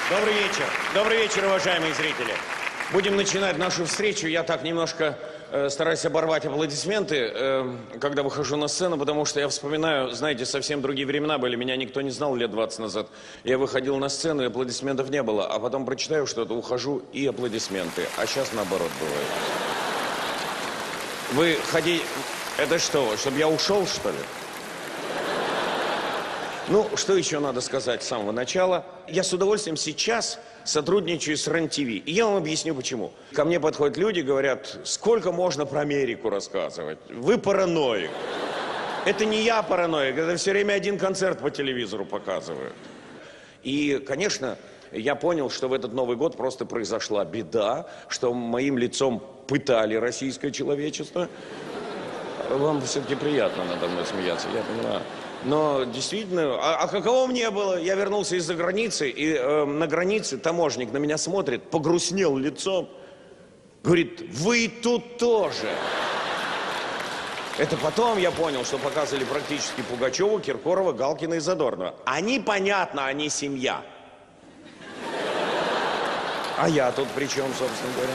Добрый вечер. Добрый вечер, уважаемые зрители. Будем начинать нашу встречу. Я так немножко стараюсь оборвать аплодисменты, когда выхожу на сцену, потому что я вспоминаю, знаете, совсем другие времена были. Меня никто не знал лет 20 назад. Я выходил на сцену, и аплодисментов не было. А потом прочитаю что-то, ухожу, и аплодисменты. А сейчас наоборот бывает. Вы ходите... Это что, чтобы я ушел, что ли? Ну, что еще надо сказать с самого начала? Я с удовольствием сейчас сотрудничаю с РЕН-ТВ. И я вам объясню, почему. Ко мне подходят люди, говорят, сколько можно про Америку рассказывать? Вы параноик. Это не я параноик, это все время один концерт по телевизору показывают. И, конечно, я понял, что в этот Новый год просто произошла беда, что моим лицом пытали российское человечество. Вам все-таки приятно надо мной смеяться, я понимаю. Но действительно, а каково мне было? Я вернулся из-за границы, и на границе таможенник на меня смотрит, погрустнел лицом, говорит, вы тут тоже. Это потом я понял, что показывали практически Пугачеву, Киркорова, Галкина и Задорнова. Они, понятно, они семья. А я тут при чем, собственно говоря?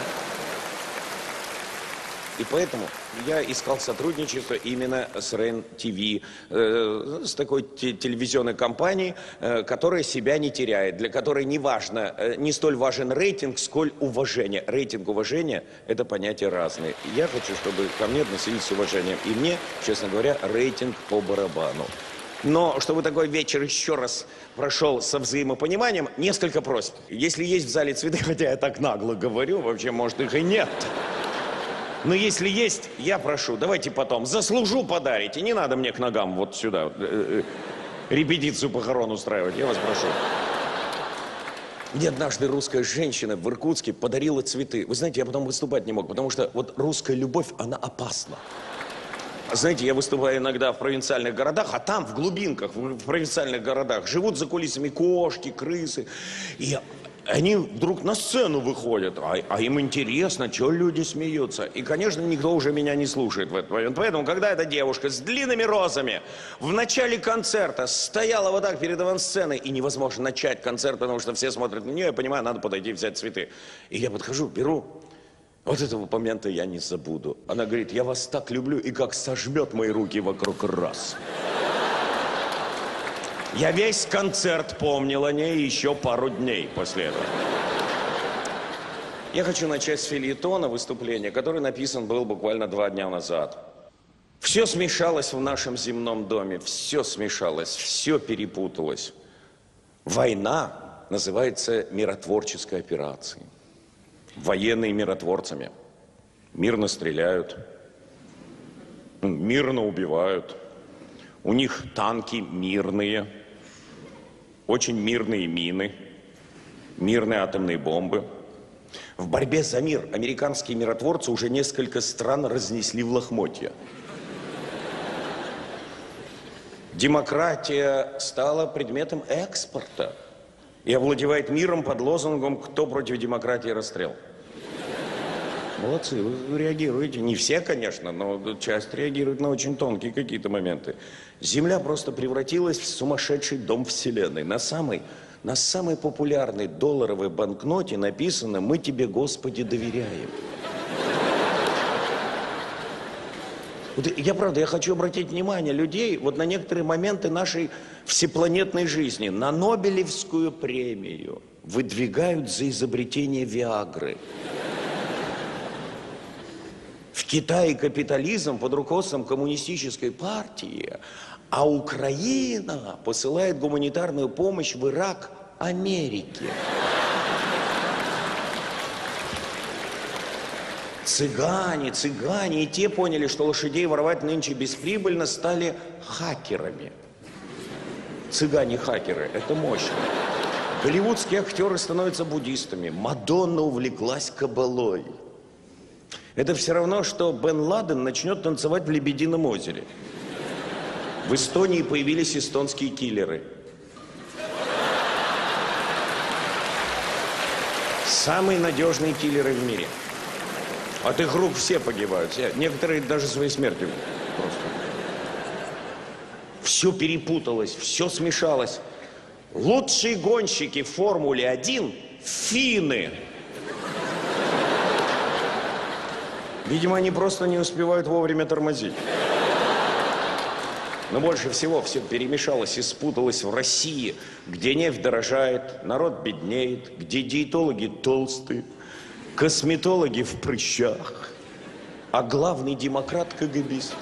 И поэтому я искал сотрудничество именно с РЕН-ТВ, с такой телевизионной компанией, которая себя не теряет, для которой не столь важен рейтинг, сколь уважение. Рейтинг, уважение – это понятия разные. Я хочу, чтобы ко мне относились с уважением. И мне, честно говоря, рейтинг по барабану. Но чтобы такой вечер еще раз прошел со взаимопониманием, несколько просьб. Если есть в зале цветы, хотя я так нагло говорю, вообще, может, их и нет. Но если есть, я прошу, давайте потом. Заслужу подарите. Не надо мне к ногам вот сюда репетицию похорон устраивать. Я вас прошу. Мне однажды русская женщина в Иркутске подарила цветы. Вы знаете, я потом выступать не мог, потому что вот русская любовь, она опасна. Знаете, я выступаю иногда в провинциальных городах, а там, в глубинках, в провинциальных городах, живут за кулисами кошки, крысы. И они вдруг на сцену выходят, а им интересно, что люди смеются. И, конечно, никто уже меня не слушает в этот момент. Поэтому, когда эта девушка с длинными розами в начале концерта стояла вот так перед авансценой, и невозможно начать концерт, потому что все смотрят на нее, я понимаю, надо подойти взять цветы. И я подхожу, беру. Вот этого момента я не забуду. Она говорит, я вас так люблю, и как сожмет мои руки вокруг раз. Я весь концерт помнил о ней еще пару дней после этого. Я хочу начать с фельетона выступления, который написан был буквально 2 дня назад. Все смешалось в нашем земном доме, все смешалось, все перепуталось. Война называется миротворческой операцией. Военные миротворцами. Мирно стреляют, мирно убивают. У них танки мирные. Очень мирные мины, мирные атомные бомбы. В борьбе за мир американские миротворцы уже несколько стран разнесли в лохмотья. Демократия стала предметом экспорта и овладевает миром под лозунгом «Кто против демократии, расстрел». Молодцы, вы реагируете. Не все, конечно, но часть реагирует на очень тонкие какие-то моменты. Земля просто превратилась в сумасшедший дом вселенной. На самой популярной долларовой банкноте написано «Мы тебе, Господи, доверяем». Вот я хочу обратить внимание людей вот на некоторые моменты нашей всепланетной жизни. На Нобелевскую премию выдвигают за изобретение Виагры. В Китае капитализм под руководством коммунистической партии, а Украина посылает гуманитарную помощь в Ирак Америке. Цыгане, и те поняли, что лошадей воровать нынче бесприбыльно, стали хакерами. Цыгане-хакеры, это мощно. Голливудские актеры становятся буддистами. Мадонна увлеклась кабалой. Это все равно, что Бен Ладен начнет танцевать в Лебедином озере. В Эстонии появились эстонские киллеры. Самые надежные киллеры в мире. От их рук все погибают. Некоторые даже своей смертью просто. Все перепуталось, все смешалось. Лучшие гонщики в Формуле-1 – финны. Видимо, они просто не успевают вовремя тормозить. Но больше всего все перемешалось и спуталось в России, где нефть дорожает, народ беднеет, где диетологи толстые, косметологи в прыщах, а главный демократ – КГБист.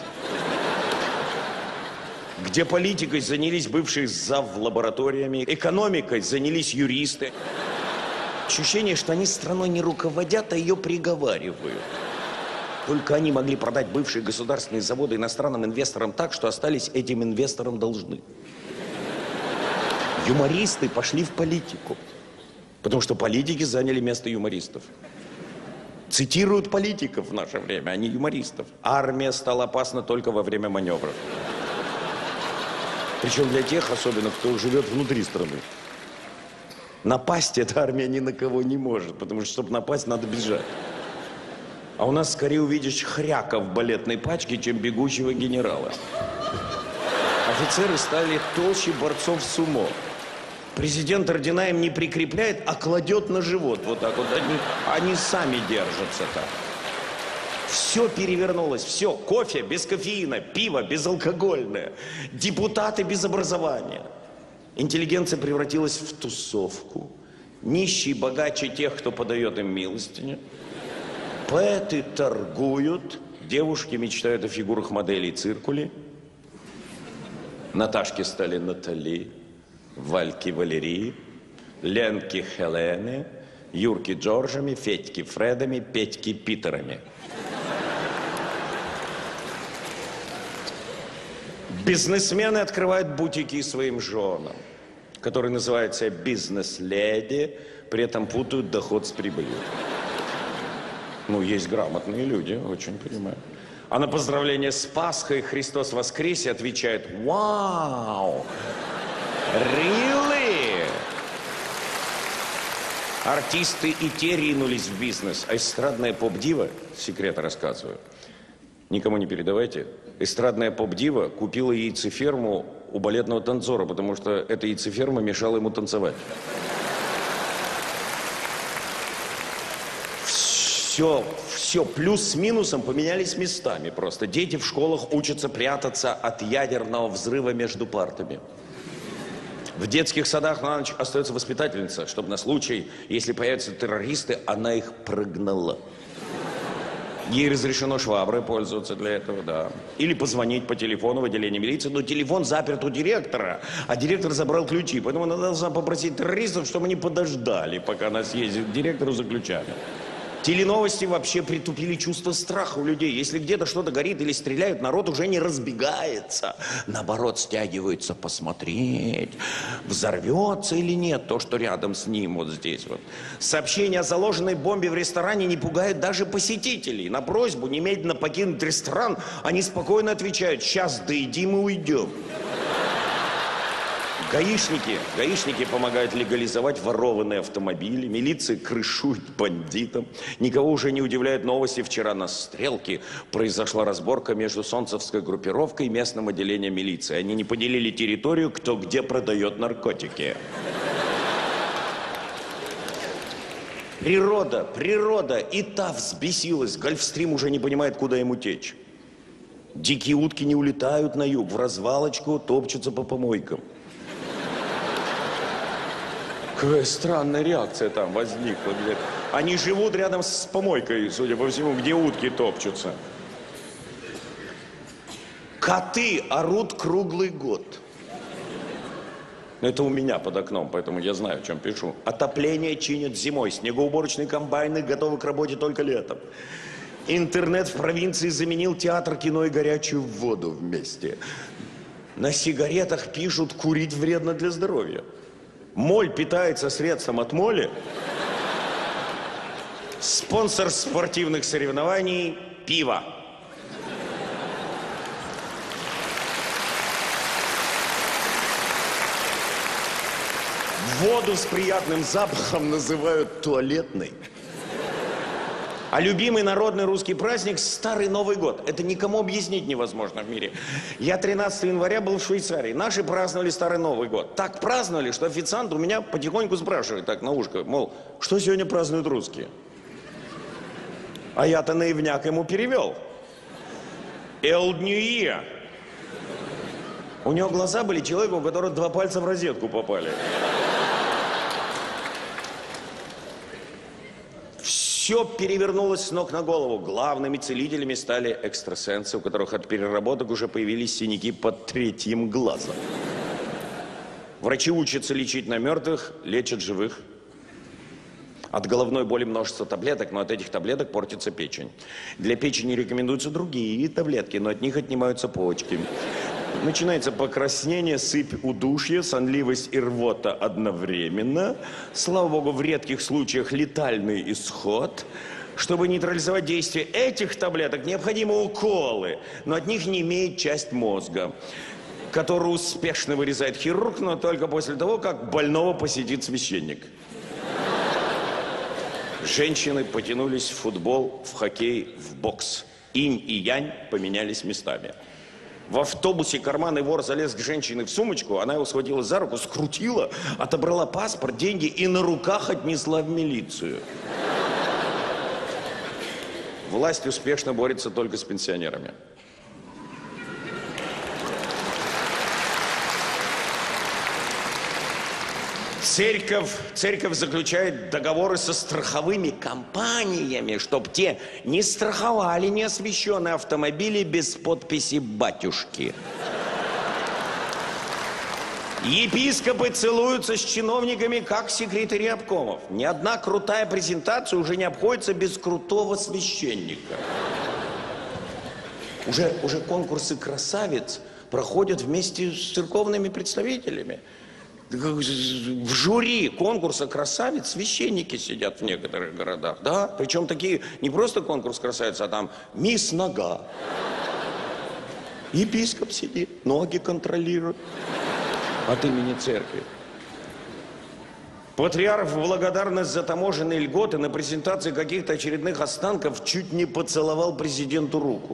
Где политикой занялись бывшие завлабораториями, экономикой занялись юристы. Ощущение, что они страной не руководят, а ее приговаривают. Только они могли продать бывшие государственные заводы иностранным инвесторам так, что остались этим инвесторам должны. Юмористы пошли в политику, потому что политики заняли место юмористов. Цитируют политиков в наше время, а не юмористов. Армия стала опасна только во время маневров. Причем для тех, особенно, кто живет внутри страны. Напасть эта армия ни на кого не может, потому что, чтобы напасть, надо бежать. А у нас скорее увидишь хряка в балетной пачке, чем бегущего генерала. Офицеры стали толще борцов сумо. Президент ордена им не прикрепляет, а кладет на живот. Вот так вот. Они сами держатся так. Все перевернулось, все. Кофе без кофеина, пиво безалкогольное, депутаты без образования. Интеллигенция превратилась в тусовку. Нищие богаче тех, кто подает им милостыню. Поэты торгуют, девушки мечтают о фигурах моделей циркули. Наташки стали Натали, Вальки Валерии, Ленки Хелены, Юрки Джорджами, Федьки Фредами, Петьки Питерами. Бизнесмены открывают бутики своим женам, которые называют себя бизнес-леди, при этом путают доход с прибылью. Ну, есть грамотные люди, очень понимаю. А на поздравление с Пасхой Христос воскресе отвечает: «Вау! Really?» Артисты и те ринулись в бизнес, а эстрадная поп-дива, секреты рассказываю, никому не передавайте, эстрадная поп-дива купила яйцеферму у балетного танцора, потому что эта яйцеферма мешала ему танцевать. Все, плюс с минусом поменялись местами просто. Дети в школах учатся прятаться от ядерного взрыва между партами. В детских садах на ночь остается воспитательница, чтобы на случай, если появятся террористы, она их прогнала. Ей разрешено шваброй пользоваться для этого, да. Или позвонить по телефону в отделение милиции, но телефон заперт у директора, а директор забрал ключи, поэтому она должна попросить террористов, чтобы они подождали, пока она съездит к директору за ключами. Теленовости вообще притупили чувство страха у людей. Если где-то что-то горит или стреляют, народ уже не разбегается. Наоборот, стягивается посмотреть, взорвется или нет то, что рядом с ним, вот здесь вот. Сообщение о заложенной бомбе в ресторане не пугает даже посетителей. На просьбу немедленно покинуть ресторан они спокойно отвечают: «Сейчас доедим и уйдем». Гаишники помогают легализовать ворованные автомобили, милиция крышует бандитам. Никого уже не удивляют новости. Вчера на Стрелке произошла разборка между солнцевской группировкой и местным отделением милиции. Они не поделили территорию, кто где продает наркотики. Природа, и та взбесилась. Гольфстрим уже не понимает, куда ему течь. Дикие утки не улетают на юг, в развалочку топчутся по помойкам. Какая странная реакция там возникла. Они живут рядом с помойкой, судя по всему, где утки топчутся. Коты орут круглый год. Это у меня под окном, поэтому я знаю, о чем пишу. Отопление чинят зимой, снегоуборочные комбайны готовы к работе только летом. Интернет в провинции заменил театр, кино и горячую воду вместе. На сигаретах пишут: курить вредно для здоровья. Моль питается средством от моли. Спонсор спортивных соревнований – пиво. Воду с приятным запахом называют туалетной. А любимый народный русский праздник – Старый Новый год. Это никому объяснить невозможно в мире. Я 13 января был в Швейцарии. Наши праздновали Старый Новый год. Так праздновали, что официант у меня потихоньку спрашивает так на ушко, мол, что сегодня празднуют русские? А я-то наивняк ему перевел. Эл Ньюия. У него глаза были человека, у которого 2 пальца в розетку попали. Все перевернулось с ног на голову. Главными целителями стали экстрасенсы, у которых от переработок уже появились синяки под 3-м глазом. Врачи учатся лечить на мертвых, лечат живых. От головной боли множество таблеток, но от этих таблеток портится печень. Для печени рекомендуются другие таблетки, но от них отнимаются почки. Начинается покраснение, сыпь, удушье, сонливость и рвота одновременно. Слава богу, в редких случаях летальный исход. Чтобы нейтрализовать действие этих таблеток, необходимы уколы, но от них не имеет часть мозга, которую успешно вырезает хирург, но только после того, как больного посетит священник. Женщины потянулись в футбол, в хоккей, в бокс. Инь и янь поменялись местами. В автобусе карманный вор залез к женщине в сумочку, она его схватила за руку, скрутила, отобрала паспорт, деньги и на руках отнесла в милицию. Власть успешно борется только с пенсионерами. Церковь заключает договоры со страховыми компаниями, чтобы те не страховали неосвященные автомобили без подписи батюшки. Епископы целуются с чиновниками, как секретари обкомов. Ни одна крутая презентация уже не обходится без крутого священника. Уже конкурсы красавиц проходят вместе с церковными представителями. В жюри конкурса красавиц священники сидят в некоторых городах, да? Причем такие, не просто конкурс красавиц, а там мисс Нога. Епископ сидит, ноги контролирует от имени церкви. Патриарх в благодарность за таможенные льготы на презентации каких-то очередных останков чуть не поцеловал президенту руку.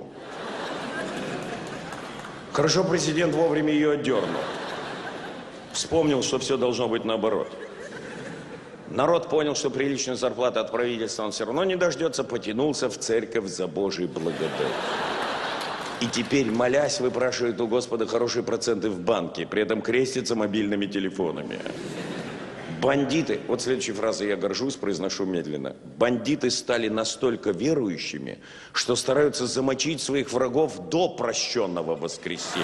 Хорошо, президент вовремя ее отдернул. Вспомнил, что все должно быть наоборот. Народ понял, что приличную зарплату от правительства он все равно не дождется, потянулся в церковь за Божьей благодатью. И теперь, молясь, выпрашивает у Господа хорошие проценты в банке, при этом крестится мобильными телефонами. Бандиты, вот следующей фразой я горжусь, произношу медленно. Бандиты стали настолько верующими, что стараются замочить своих врагов до прощенного воскресенья.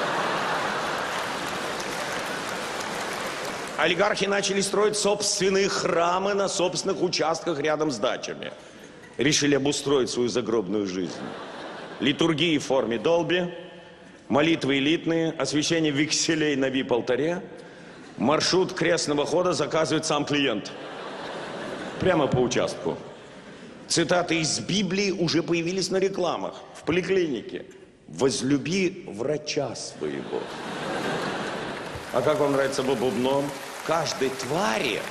Олигархи начали строить собственные храмы на собственных участках рядом с дачами. Решили обустроить свою загробную жизнь. Литургии в форме долби, молитвы элитные, освящение векселей на вип-алтаре, маршрут крестного хода заказывает сам клиент. Прямо по участку. Цитаты из Библии уже появились на рекламах, в поликлинике. «Возлюби врача своего». А как вам нравится бубном? Каждой твари.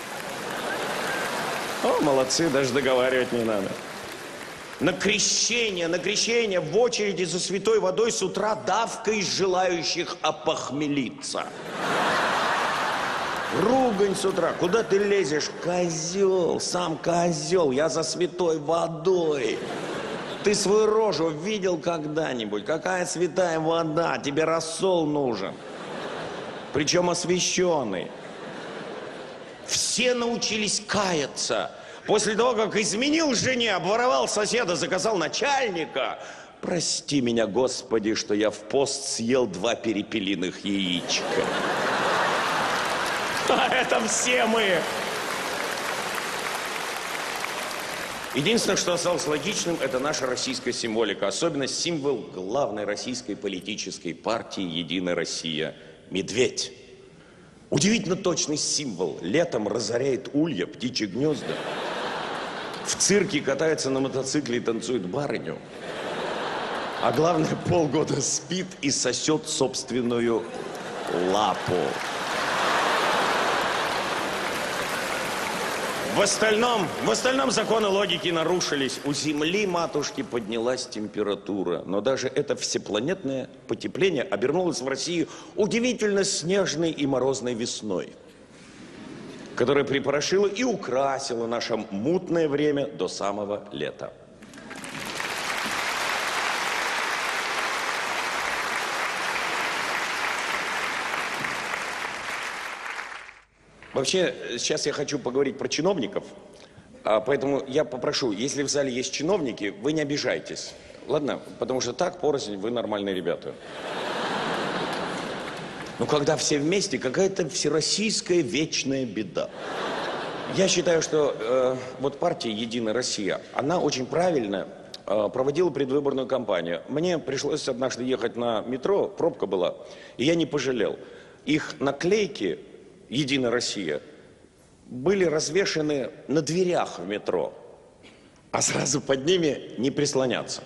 О, молодцы, даже договаривать не надо. На крещение в очереди за святой водой с утра давка из желающих опохмелиться. Ругань с утра. Куда ты лезешь? Козел, сам козел. Я за святой водой. Ты свою рожу видел когда-нибудь? Какая святая вода? Тебе рассол нужен. Причем освященный. Все научились каяться. После того, как изменил жене, обворовал соседа, заказал начальника. Прости меня, Господи, что я в пост съел 2 перепелиных яичка. А это все мы. Единственное, что осталось логичным, это наша российская символика. Особенно символ главной российской политической партии «Единая Россия» – медведь. Удивительно точный символ. Летом разоряет улья, птичьи гнезда. В цирке катается на мотоцикле и танцует барыню. А главное, полгода спит и сосет собственную лапу. В остальном законы логики нарушились. У Земли, матушки, поднялась температура. Но даже это всепланетное потепление обернулось в России удивительно снежной и морозной весной, которая припорошила и украсила наше мутное время до самого лета. Вообще, сейчас я хочу поговорить про чиновников, поэтому я попрошу, если в зале есть чиновники, вы не обижайтесь, ладно? Потому что так, порознь, вы нормальные ребята. Но когда все вместе, какая-то всероссийская вечная беда. Я считаю, что вот партия «Единая Россия», она очень правильно проводила предвыборную кампанию. Мне пришлось однажды ехать на метро, пробка была, и я не пожалел. Их наклейки «Единая Россия» были развешаны на дверях в метро, а сразу под ними не прислоняться.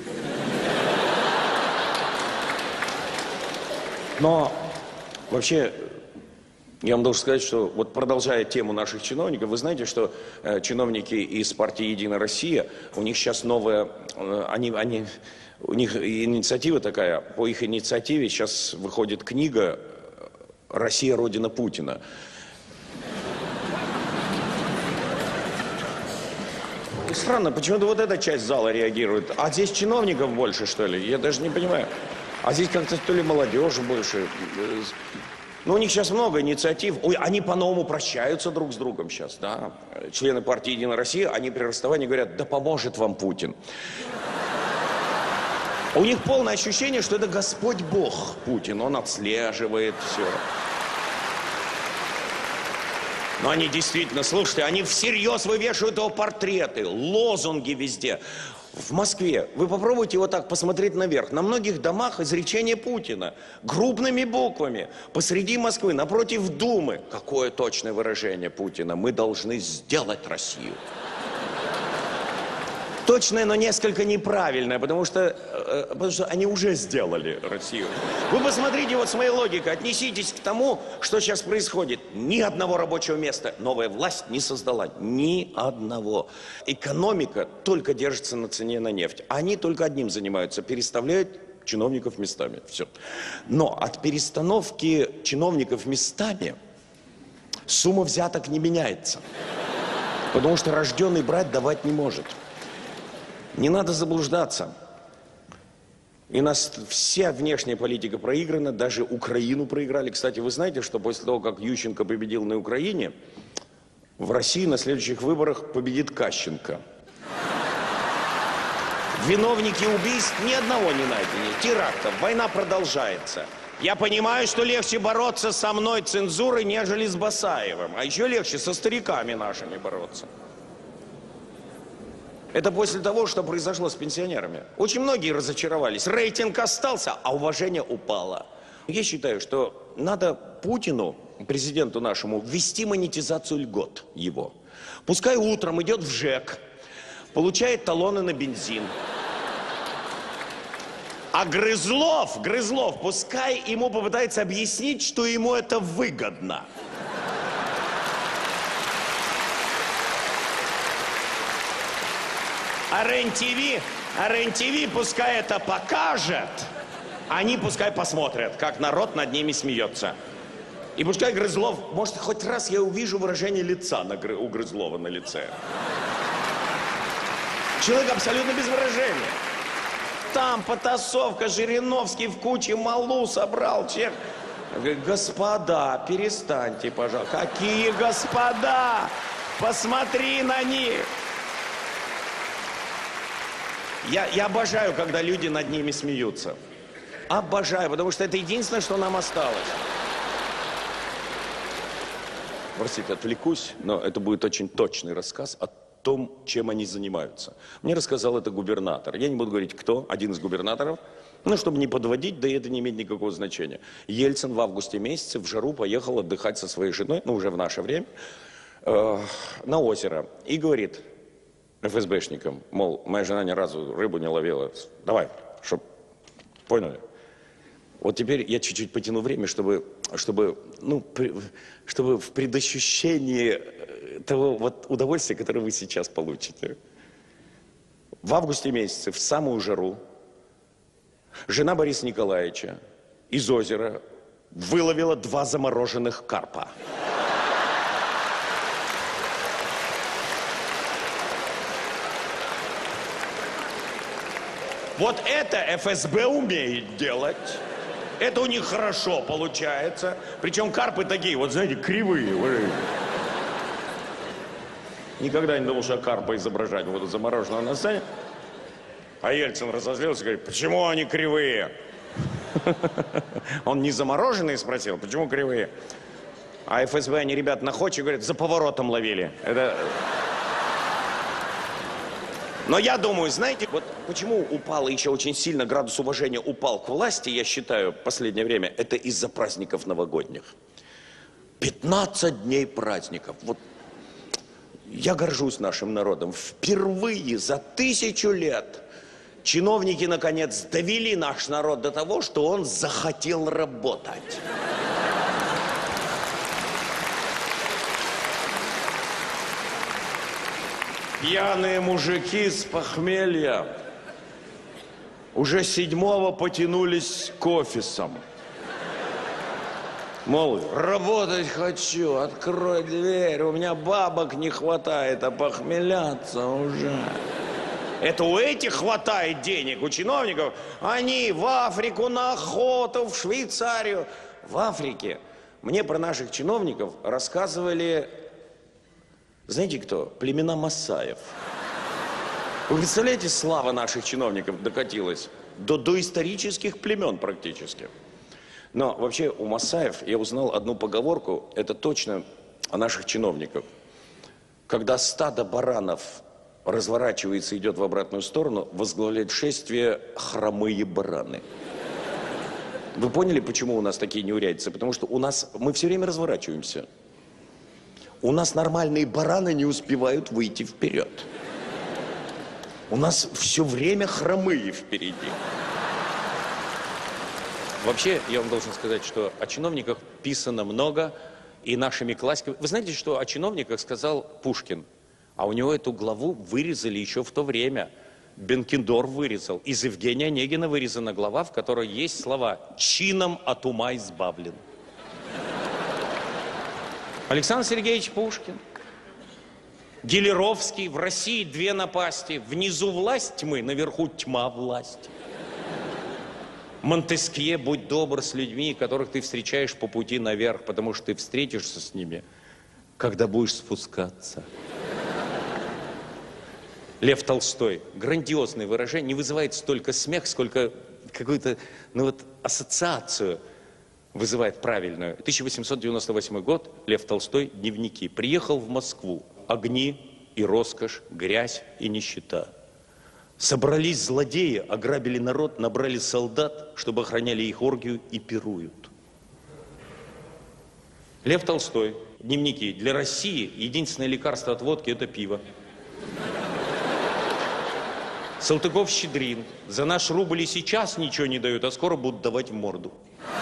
Но вообще, я вам должен сказать, что вот продолжая тему наших чиновников, вы знаете, что чиновники из партии «Единая Россия», у них сейчас новая, у них инициатива такая, по их инициативе сейчас выходит книга «Россия, родина Путина». Странно, почему-то вот эта часть зала реагирует. А здесь чиновников больше, что ли? Я даже не понимаю. А здесь как-то то ли молодежи больше. Ну, у них сейчас много инициатив. Ой, они по-новому прощаются друг с другом сейчас, да. Члены партии «Единая Россия», они при расставании говорят: да поможет вам Путин. У них полное ощущение, что это Господь Бог Путин. Он отслеживает все. Но они действительно, слушайте, они всерьез вывешивают его портреты, лозунги везде. В Москве, вы попробуйте вот так посмотреть наверх. На многих домах изречение Путина. Крупными буквами. Посреди Москвы, напротив Думы. Какое точное выражение Путина. Мы должны сделать Россию. Точное, но несколько неправильное, потому что они уже сделали Россию. Вы посмотрите вот с моей логикой, отнеситесь к тому, что сейчас происходит. Ни одного рабочего места новая власть не создала. Ни одного. Экономика только держится на цене на нефть. Они только одним занимаются, переставляют чиновников местами. Все. Но от перестановки чиновников местами сумма взяток не меняется. Потому что рожденный брать давать не может. Не надо заблуждаться. И у нас вся внешняя политика проиграна, даже Украину проиграли. Кстати, вы знаете, что после того, как Ющенко победил на Украине, в России на следующих выборах победит Кащенко. Виновники убийств ни одного не найдены, терактов, война продолжается. Я понимаю, что легче бороться со мной, цензурой, нежели с Басаевым. А еще легче со стариками нашими бороться. Это после того, что произошло с пенсионерами. Очень многие разочаровались. Рейтинг остался, а уважение упало. Я считаю, что надо Путину, президенту нашему, ввести монетизацию льгот его. Пускай утром идет в ЖЭК, получает талоны на бензин. А Грызлов, пускай ему попытается объяснить, что ему это выгодно. А РЕН-ТВ пускай это покажет, они пускай посмотрят, как народ над ними смеется. И пускай Грызлов, может, хоть раз я увижу выражение лица у Грызлова на лице. Человек абсолютно без выражения. Там потасовка, Жириновский в куче малу собрал, чек. Господа, перестаньте, пожалуйста. Какие господа? Посмотри на них. Я обожаю, когда люди над ними смеются. Обожаю, потому что это единственное, что нам осталось. Простите, отвлекусь, но это будет очень точный рассказ о том, чем они занимаются. Мне рассказал это губернатор. Я не буду говорить, кто, один из губернаторов. Ну, чтобы не подводить, да и это не имеет никакого значения. Ельцин в августе месяце в жару поехал отдыхать со своей женой, ну, уже в наше время, на озеро. И говорит ФСБшникам, мол, моя жена ни разу рыбу не ловила. Давай, чтоб поняли. Вот теперь я чуть-чуть потяну время, чтобы чтобы, ну, чтобы в предощущении того вот удовольствия, которое вы сейчас получите. В августе месяце, в самую жару, жена Бориса Николаевича из озера выловила 2 замороженных карпа. Вот это ФСБ умеет делать. Это у них хорошо получается. Причем карпы такие, вот знаете, кривые. Никогда не думал, что карпа изображать буду замороженного на сцене. А Ельцин разозлился и говорит, почему они кривые? Он не замороженные спросил, почему кривые? А ФСБ, они, ребят, находчивые, говорят, за поворотом ловили. Это... Но я думаю, знаете, вот почему упал еще очень сильно градус уважения упал к власти, я считаю, в последнее время, это из-за праздников новогодних. 15 дней праздников. Вот я горжусь нашим народом. Впервые за 1000 лет чиновники, наконец, довели наш народ до того, что он захотел работать. Пьяные мужики с похмелья уже 7-го потянулись к офисам. Мол, работать хочу, открой дверь, у меня бабок не хватает, а похмеляться уже. Это у этих хватает денег, у чиновников. Они в Африку, на охоту, в Швейцарию. В Африке мне про наших чиновников рассказывали... Знаете кто? Племена Масаев. Вы представляете, слава наших чиновников докатилась до доисторических племен практически. Но вообще у Масаев я узнал одну поговорку, это точно о наших чиновниках. Когда стадо баранов разворачивается и идет в обратную сторону, возглавляет шествие хромые бараны. Вы поняли, почему у нас такие неурядицы? Потому что у нас, мы все время разворачиваемся. У нас нормальные бараны не успевают выйти вперед. У нас все время хромые впереди. Вообще, я вам должен сказать, что о чиновниках писано много, и нашими классиками... Вы знаете, что о чиновниках сказал Пушкин? А у него эту главу вырезали еще в то время. Бенкендорф вырезал. Из Евгения Онегина вырезана глава, в которой есть слова «чином от ума избавлен». Александр Сергеевич Пушкин. Гелеровский. В России 2 напасти. Внизу власть тьмы, наверху тьма власти. Монтескье, будь добр с людьми, которых ты встречаешь по пути наверх, потому что ты встретишься с ними, когда будешь спускаться. Лев Толстой. Грандиозное выражение, не вызывает столько смех, сколько какую-то, ну вот, ассоциацию вызывает правильную. 1898 год, Лев Толстой, дневники. Приехал в Москву. Огни и роскошь, грязь и нищета. Собрались злодеи, ограбили народ, набрали солдат, чтобы охраняли их оргию и пируют. Лев Толстой, дневники. Для России единственное лекарство от водки – это пиво. Салтыков-Щедрин. За наш рубль и сейчас ничего не дают, а скоро будут давать в морду.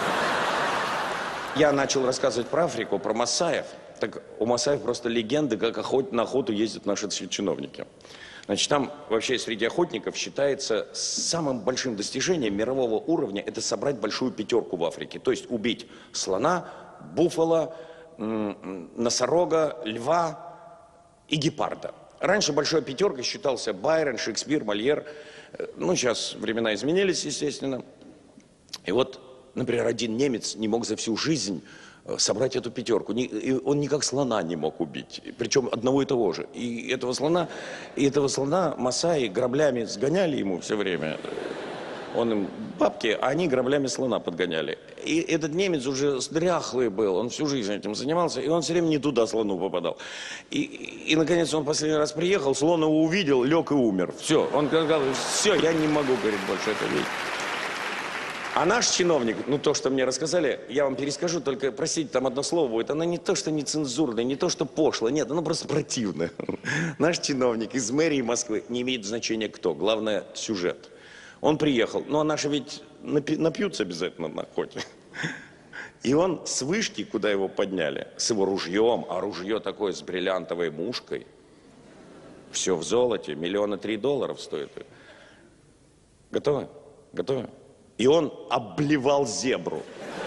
Я начал рассказывать про Африку, про Масаев. Так у Масаев просто легенды, как на охоту ездят наши чиновники. Значит, там вообще среди охотников считается самым большим достижением мирового уровня это собрать большую 5 в Африке. То есть убить слона, буффало, носорога, льва и гепарда. Раньше большой 5 считался Байрон, Шекспир, Мольер. Ну, сейчас времена изменились, естественно. И вот, например, один немец не мог за всю жизнь собрать эту 5. Он никак слона не мог убить. Причем одного и того же. И этого слона масаи граблями сгоняли ему все время. Он им бабки, а они граблями слона подгоняли. И этот немец уже дряхлый был, он всю жизнь этим занимался, и он все время не туда слону попадал. И наконец он последний раз приехал, слон его увидел, лег и умер. Все, он сказал, все, я не могу, говорит, больше это видеть. А наш чиновник, ну то, что мне рассказали, я вам перескажу, только, простите, там одно слово будет, оно не то, что нецензурное, не то, что пошло, нет, оно просто противное. Наш чиновник из мэрии Москвы, не имеет значения кто, главное сюжет. Он приехал, ну а наши ведь напьются обязательно на охоте. И он с вышки, куда его подняли, с его ружьем, а ружье такое с бриллиантовой мушкой, все в золоте, $3 миллиона стоит. Готовы? Готовы? И он обливал зебру.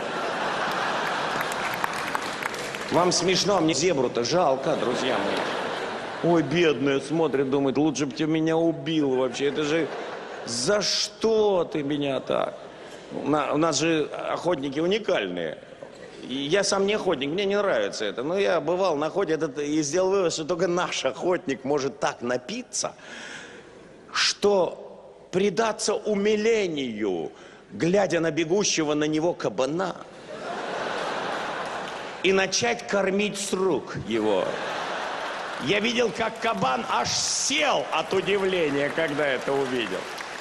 Вам смешно, а мне зебру-то жалко, друзья мои. Ой, бедная, смотрит, думает, лучше бы ты меня убил вообще. Это же... За что ты меня так? У нас же охотники уникальные. И я сам не охотник, мне не нравится это. Но я бывал на охоте и сделал вывод, что только наш охотник может так напиться, что предаться умилению, глядя на бегущего на него кабана, и начать кормить с рук его. Я видел, как кабан аж сел от удивления, когда это увидел.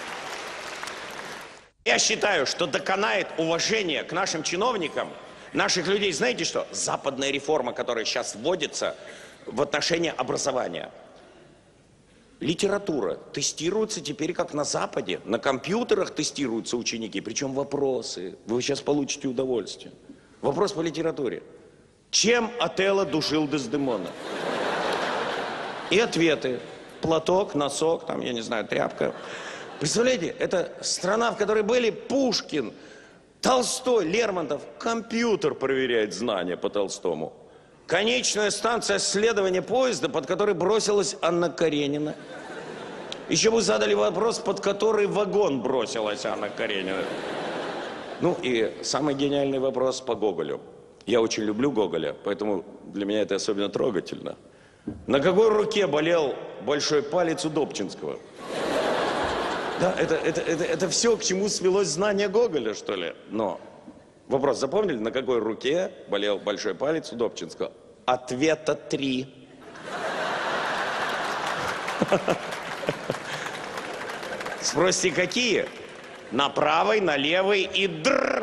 Я считаю, что доконает уважение к нашим чиновникам, наших людей. Знаете что? Западная реформа, которая сейчас вводится в отношении образования. Литература тестируется теперь как на Западе. На компьютерах тестируются ученики, причем вопросы. Вы сейчас получите удовольствие. Вопрос по литературе. Чем Отелло душил Дездемона? И ответы. Платок, носок, там, я не знаю, тряпка. Представляете, это страна, в которой были Пушкин, Толстой, Лермонтов. Компьютер проверяет знания по Толстому. Конечная станция следования поезда, под который бросилась Анна Каренина. Еще бы задали вопрос, под который вагон бросилась Анна Каренина. Ну и самый гениальный вопрос по Гоголю. Я очень люблю Гоголя, поэтому для меня это особенно трогательно. На какой руке болел большой палец у Добчинского? Да, это все, к чему свелось знание Гоголя, что ли? Но вопрос запомнили, на какой руке болел большой палец у Добчинского? Ответа 3. Спросите, какие? На правой, на левой и др.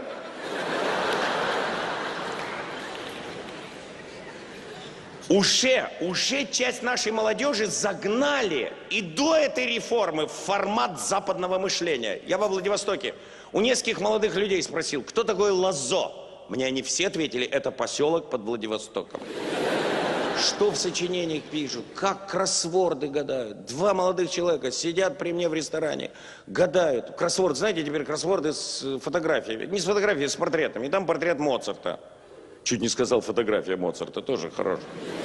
Уже часть нашей молодежи загнали и до этой реформы в формат западного мышления. Я во Владивостоке у нескольких молодых людей спросил, кто такой Лазо? Мне они все ответили, это поселок под Владивостоком. Что в сочинениях пишут, как кроссворды гадают. 2 молодых человека сидят при мне в ресторане, гадают. Кроссворд, знаете, теперь кроссворды с фотографиями. Не с фотографиями, а с портретами. И там портрет Моцарта. Чуть не сказал, фотография Моцарта, тоже хорош.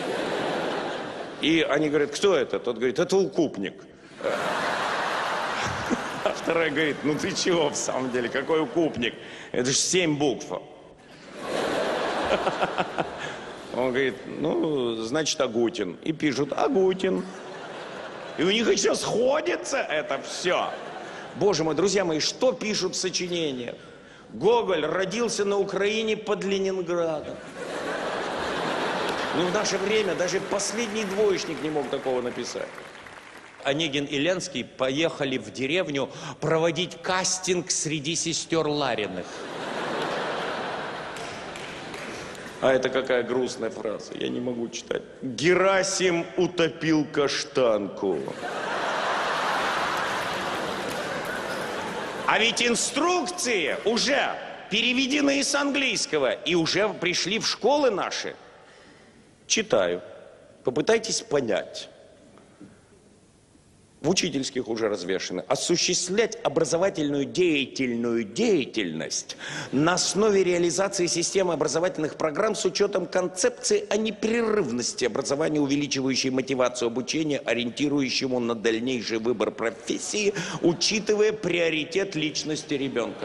И они говорят, кто это? Тот говорит, это укупник. А второй говорит, ну ты чего в самом деле, какой укупник? Это же 7 букв. Он говорит, ну, значит, Агутин. И пишут, Агутин. И у них еще сходится это все. Боже мой, друзья мои, что пишут в сочинениях? Гоголь родился на Украине под Ленинградом. Ну, в наше время даже последний двоечник не мог такого написать. Онегин и Ленский поехали в деревню проводить кастинг среди сестер Лариных. А это какая грустная фраза, я не могу читать. Герасим утопил каштанку. А ведь инструкции уже переведены с английского и уже пришли в школы наши. Читаю. Попытайтесь понять. В учительских уже развешаны. Осуществлять образовательную деятельность на основе реализации системы образовательных программ с учетом концепции о непрерывности образования, увеличивающей мотивацию обучения, ориентирующему на дальнейший выбор профессии, учитывая приоритет личности ребенка.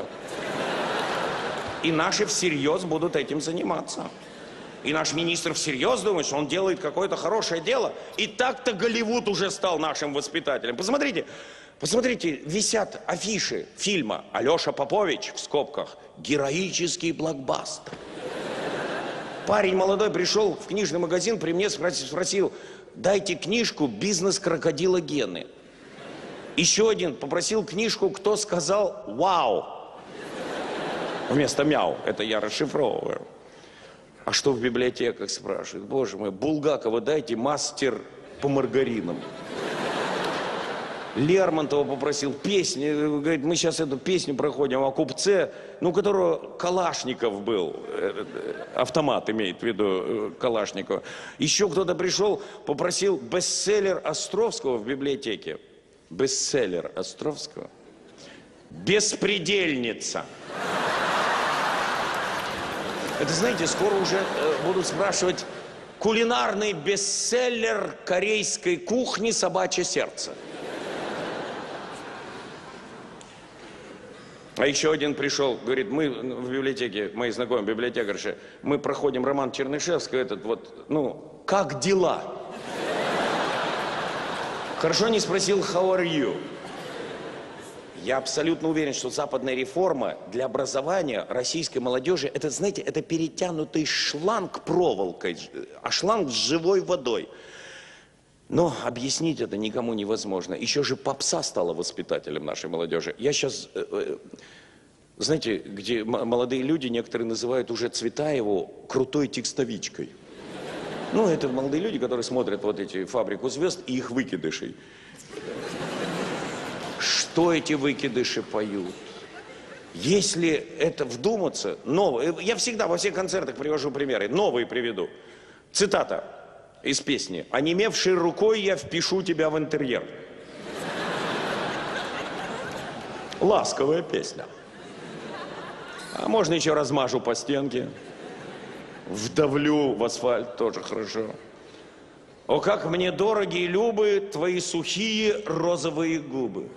И наши всерьез будут этим заниматься. И наш министр всерьез думает, что он делает какое-то хорошее дело. И так-то Голливуд уже стал нашим воспитателем. Посмотрите, висят афиши фильма «Алеша Попович» в скобках. Героический блокбастер. Парень молодой пришел в книжный магазин, при мне спросил, дайте книжку «Бизнес крокодила Гены». Еще один попросил книжку «Кто сказал вау?» Вместо «мяу». Это я расшифровываю. А что в библиотеках спрашивают? Боже мой, Булгакова дайте «Мастер по маргаринам». Лермонтова попросил песни, говорит, мы сейчас эту песню проходим о купце, ну, у которого Калашников был, автомат имеет в виду Калашникова. Еще кто-то пришел, попросил бестселлер Островского в библиотеке. Бестселлер Островского. «Беспредельница». Это, знаете, скоро уже будут спрашивать кулинарный бестселлер корейской кухни «Собачье сердце». А еще один пришел, говорит, мы в библиотеке, мои знакомые библиотекарши, мы проходим роман Чернышевского, этот вот, ну, как дела? Хорошо не спросил, how are you? Я абсолютно уверен, что западная реформа для образования российской молодежи, это, знаете, это перетянутый шланг проволокой, а шланг с живой водой. Но объяснить это никому невозможно. Еще же попса стала воспитателем нашей молодежи. Я сейчас, знаете, где молодые люди, некоторые называют уже Цветаеву крутой текстовичкой. Ну, это молодые люди, которые смотрят вот эти «Фабрику звезд» и их выкидышей. Что эти выкидыши поют? Если это вдуматься, новое, я всегда во всех концертах привожу примеры, новые приведу. Цитата из песни: «Онемевшей рукой я впишу тебя в интерьер». Ласковая песня. А можно еще размажу по стенке, вдавлю в асфальт, тоже хорошо. О, как мне дороги и любы твои сухие розовые губы.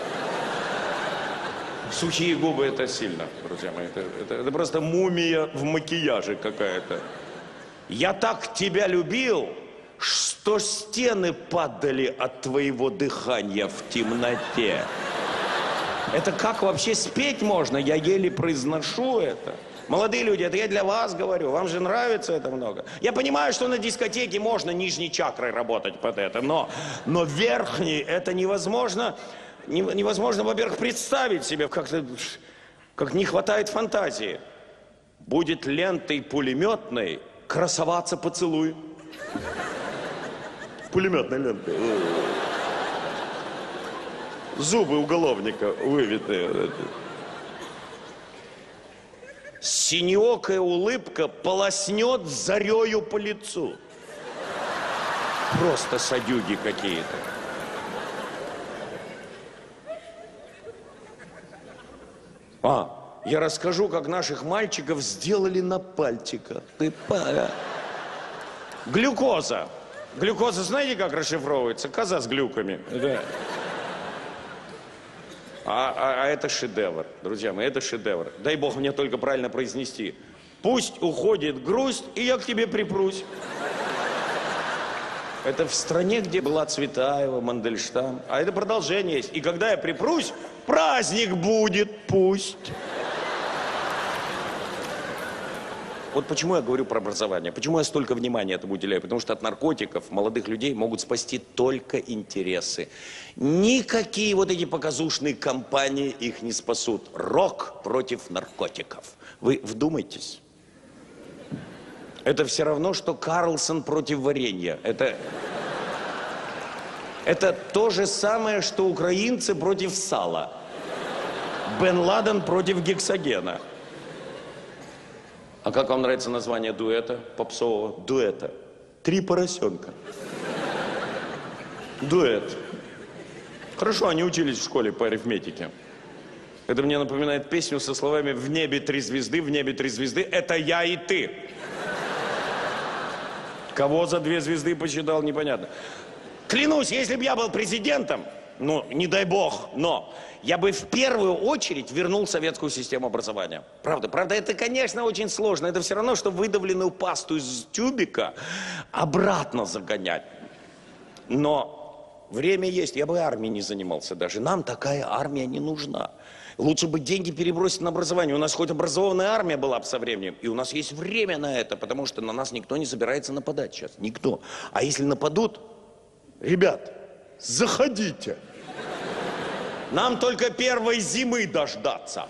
Сухие губы — это сильно, друзья мои. Это просто мумия в макияже какая-то. Я так тебя любил, что стены падали от твоего дыхания в темноте. Это как вообще спеть можно? Я еле произношу это. Молодые люди, это я для вас говорю. Вам же нравится это много. Я понимаю, что на дискотеке можно нижней чакрой работать под это, но верхней это невозможно. Невозможно, во-первых, представить себе, как не хватает фантазии. Будет лентой пулеметной красоваться поцелуй. Пулеметной лентой. Зубы уголовника вывитые. Синеокая улыбка полоснет зарею по лицу. Просто садюги какие-то. Я расскажу, как наших мальчиков сделали на пальчиках. Глюкоза. Глюкоза, знаете, как расшифровывается? Коза с глюками. Да. А это шедевр, друзья мои, это шедевр. Дай бог мне только правильно произнести. Пусть уходит грусть, и я к тебе припрусь. Это в стране, где была Цветаева, Мандельштам. А это продолжение есть. И когда я припрусь, праздник будет, пусть. Вот почему я говорю про образование. Почему я столько внимания этому уделяю? Потому что от наркотиков молодых людей могут спасти только интересы. Никакие вот эти показушные кампании их не спасут. Рок против наркотиков. Вы вдумайтесь. Это все равно, что Карлсон против варенья. Это то же самое, что украинцы против сала. Бен Ладен против гексогена. А как вам нравится название дуэта попсового? Дуэта. 3 поросенка. Дуэт. Хорошо, они учились в школе по арифметике. Это мне напоминает песню со словами «В небе 3 звезды, в небе 3 звезды, это я и ты». Кого за 2 звезды посчитал, непонятно. Клянусь, если бы я был президентом, ну, не дай бог, но я бы в первую очередь вернул советскую систему образования. Правда, это, конечно, очень сложно. Это все равно, что выдавленную пасту из тюбика обратно загонять. Но время есть. Я бы армией не занимался даже. Нам такая армия не нужна. Лучше бы деньги перебросить на образование. У нас хоть образованная армия была бы со временем. И у нас есть время на это, потому что на нас никто не собирается нападать сейчас. Никто. А если нападут, ребят, заходите. Нам только первой зимы дождаться.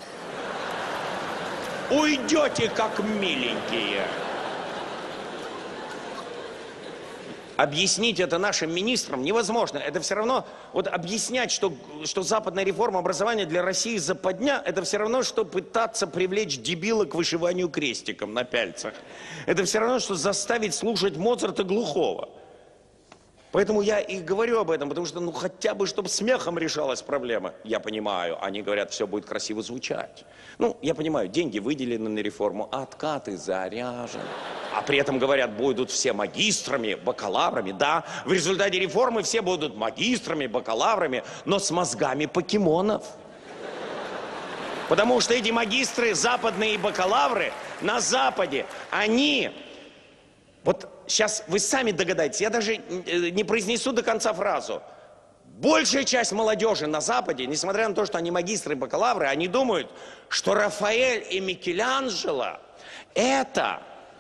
Уйдете, как миленькие. Объяснить это нашим министрам невозможно. Это все равно, вот объяснять, что западная реформа образования для России западня, это все равно, что пытаться привлечь дебила к вышиванию крестиком на пяльцах. Это все равно, что заставить слушать Моцарта глухого. Поэтому я и говорю об этом, потому что, ну, хотя бы, чтобы смехом решалась проблема. Я понимаю, они говорят, все будет красиво звучать. Ну, я понимаю, деньги выделены на реформу, а откаты заряжены. А при этом говорят, будут все магистрами, бакалаврами. Да, в результате реформы все будут магистрами, бакалаврами, но с мозгами покемонов. Потому что эти магистры, западные и бакалавры на Западе, они... Вот сейчас вы сами догадаетесь, я даже не произнесу до конца фразу. Большая часть молодежи на Западе, несмотря на то, что они магистры и бакалавры, они думают, что Рафаэль и Микеланджело – это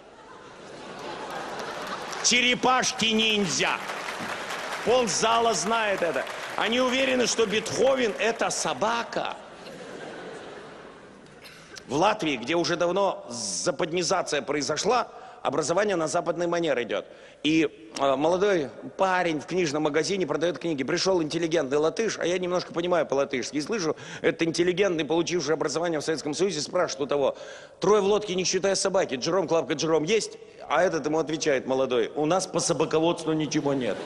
черепашки-ниндзя. Ползала знает это. Они уверены, что Бетховен – это собака. В Латвии, где уже давно западнизация произошла, образование на западный манер идет. И молодой парень в книжном магазине продает книги. Пришел интеллигентный латыш, а я немножко понимаю по-латышски. И слышу, этот интеллигентный, получивший образование в Советском Союзе, спрашивает у того: трое в лодке, не считая собаки, Джером, Клавка, Джером есть? А этот ему отвечает, молодой: у нас по собаководству ничего нет.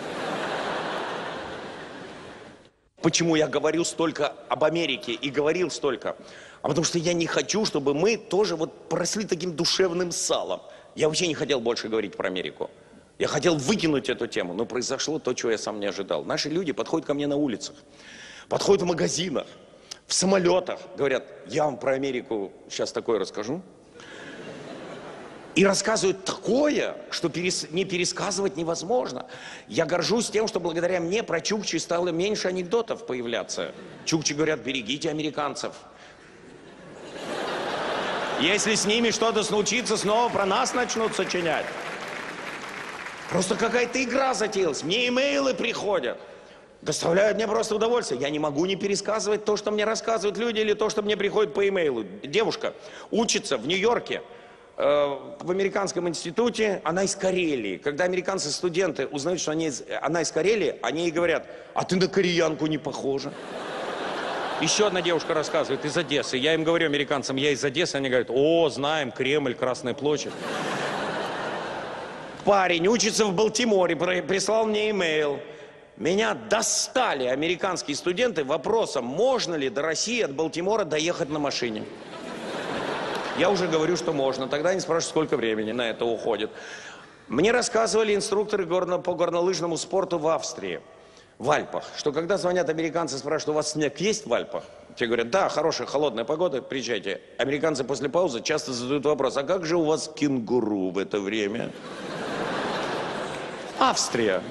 Почему я говорю столько об Америке и говорил столько? А потому что я не хочу, чтобы мы тоже вот поросли таким душевным салом. Я вообще не хотел больше говорить про Америку. Я хотел выкинуть эту тему, но произошло то, чего я сам не ожидал. Наши люди подходят ко мне на улицах, подходят в магазинах, в самолетах, говорят: я вам про Америку сейчас такое расскажу. И рассказывают такое, что не пересказывать невозможно. Я горжусь тем, что благодаря мне про чукчи стало меньше анекдотов появляться. Чукчи говорят: берегите американцев. Если с ними что-то случится, снова про нас начнут сочинять. Просто какая-то игра затеялась. Мне имейлы приходят. Доставляют мне просто удовольствие. Я не могу не пересказывать то, что мне рассказывают люди, или то, что мне приходит по имейлу. Девушка учится в Нью-Йорке, в американском институте. Она из Карелии. Когда американцы-студенты узнают, что она из Карелии, они ей говорят: а ты на кореянку не похожа. Еще одна девушка рассказывает, из Одессы. Я им говорю, американцам, я из Одессы. Они говорят: о, знаем, Кремль, Красная площадь. Парень учится в Балтиморе, прислал мне имейл. Меня достали американские студенты вопросом, можно ли до России от Балтимора доехать на машине. Я уже говорю, что можно. Тогда они спрашивают, сколько времени на это уходит. Мне рассказывали инструкторы по горнолыжному спорту в Австрии, в Альпах, что когда звонят американцы, спрашивают: у вас снег есть в Альпах? Те говорят: да, хорошая холодная погода, приезжайте. Американцы после паузы часто задают вопрос: а как же у вас кенгуру в это время? Австрия.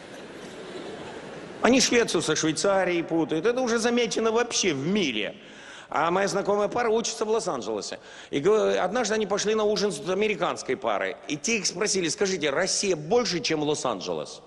Они Швецию со Швейцарией путают. Это уже замечено вообще в мире. А моя знакомая пара учится в Лос-Анджелесе. И однажды они пошли на ужин с американской парой. И те их спросили: скажите, Россия больше, чем Лос-Анджелес?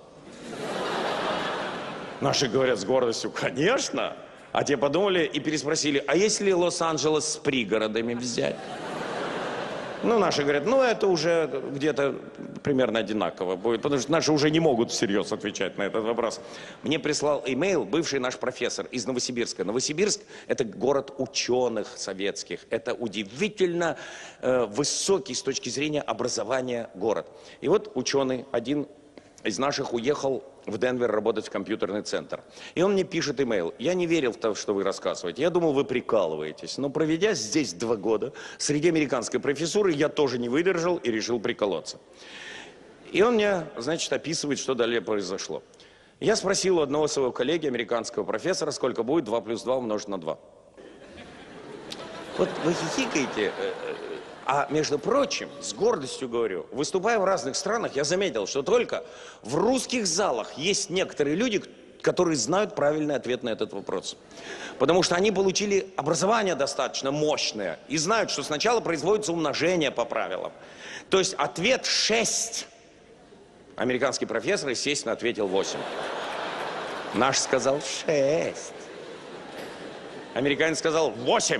Наши говорят с гордостью: конечно. А те подумали и переспросили: а если Лос-Анджелес с пригородами взять? Ну, наши говорят: ну, это уже где-то примерно одинаково будет, потому что наши уже не могут всерьез отвечать на этот вопрос. Мне прислал имейл бывший наш профессор из Новосибирска. Новосибирск – это город ученых советских. Это удивительно высокий с точки зрения образования город. И вот ученый, один из наших, уехал в Денвер работать в компьютерный центр. И он мне пишет имейл: я не верил в то, что вы рассказываете. Я думал, вы прикалываетесь. Но проведя здесь 2 года, среди американской профессуры, я тоже не выдержал и решил приколоться. И он мне, значит, описывает, что далее произошло. Я спросил у одного своего коллеги, американского профессора, сколько будет 2 плюс 2 умножить на 2. Вот вы хихикаете. А между прочим, с гордостью говорю, выступая в разных странах, я заметил, что только в русских залах есть некоторые люди, которые знают правильный ответ на этот вопрос. Потому что они получили образование достаточно мощное и знают, что сначала производится умножение по правилам. То есть ответ 6. Американский профессор, естественно, ответил 8. Наш сказал 6. Американец сказал 8.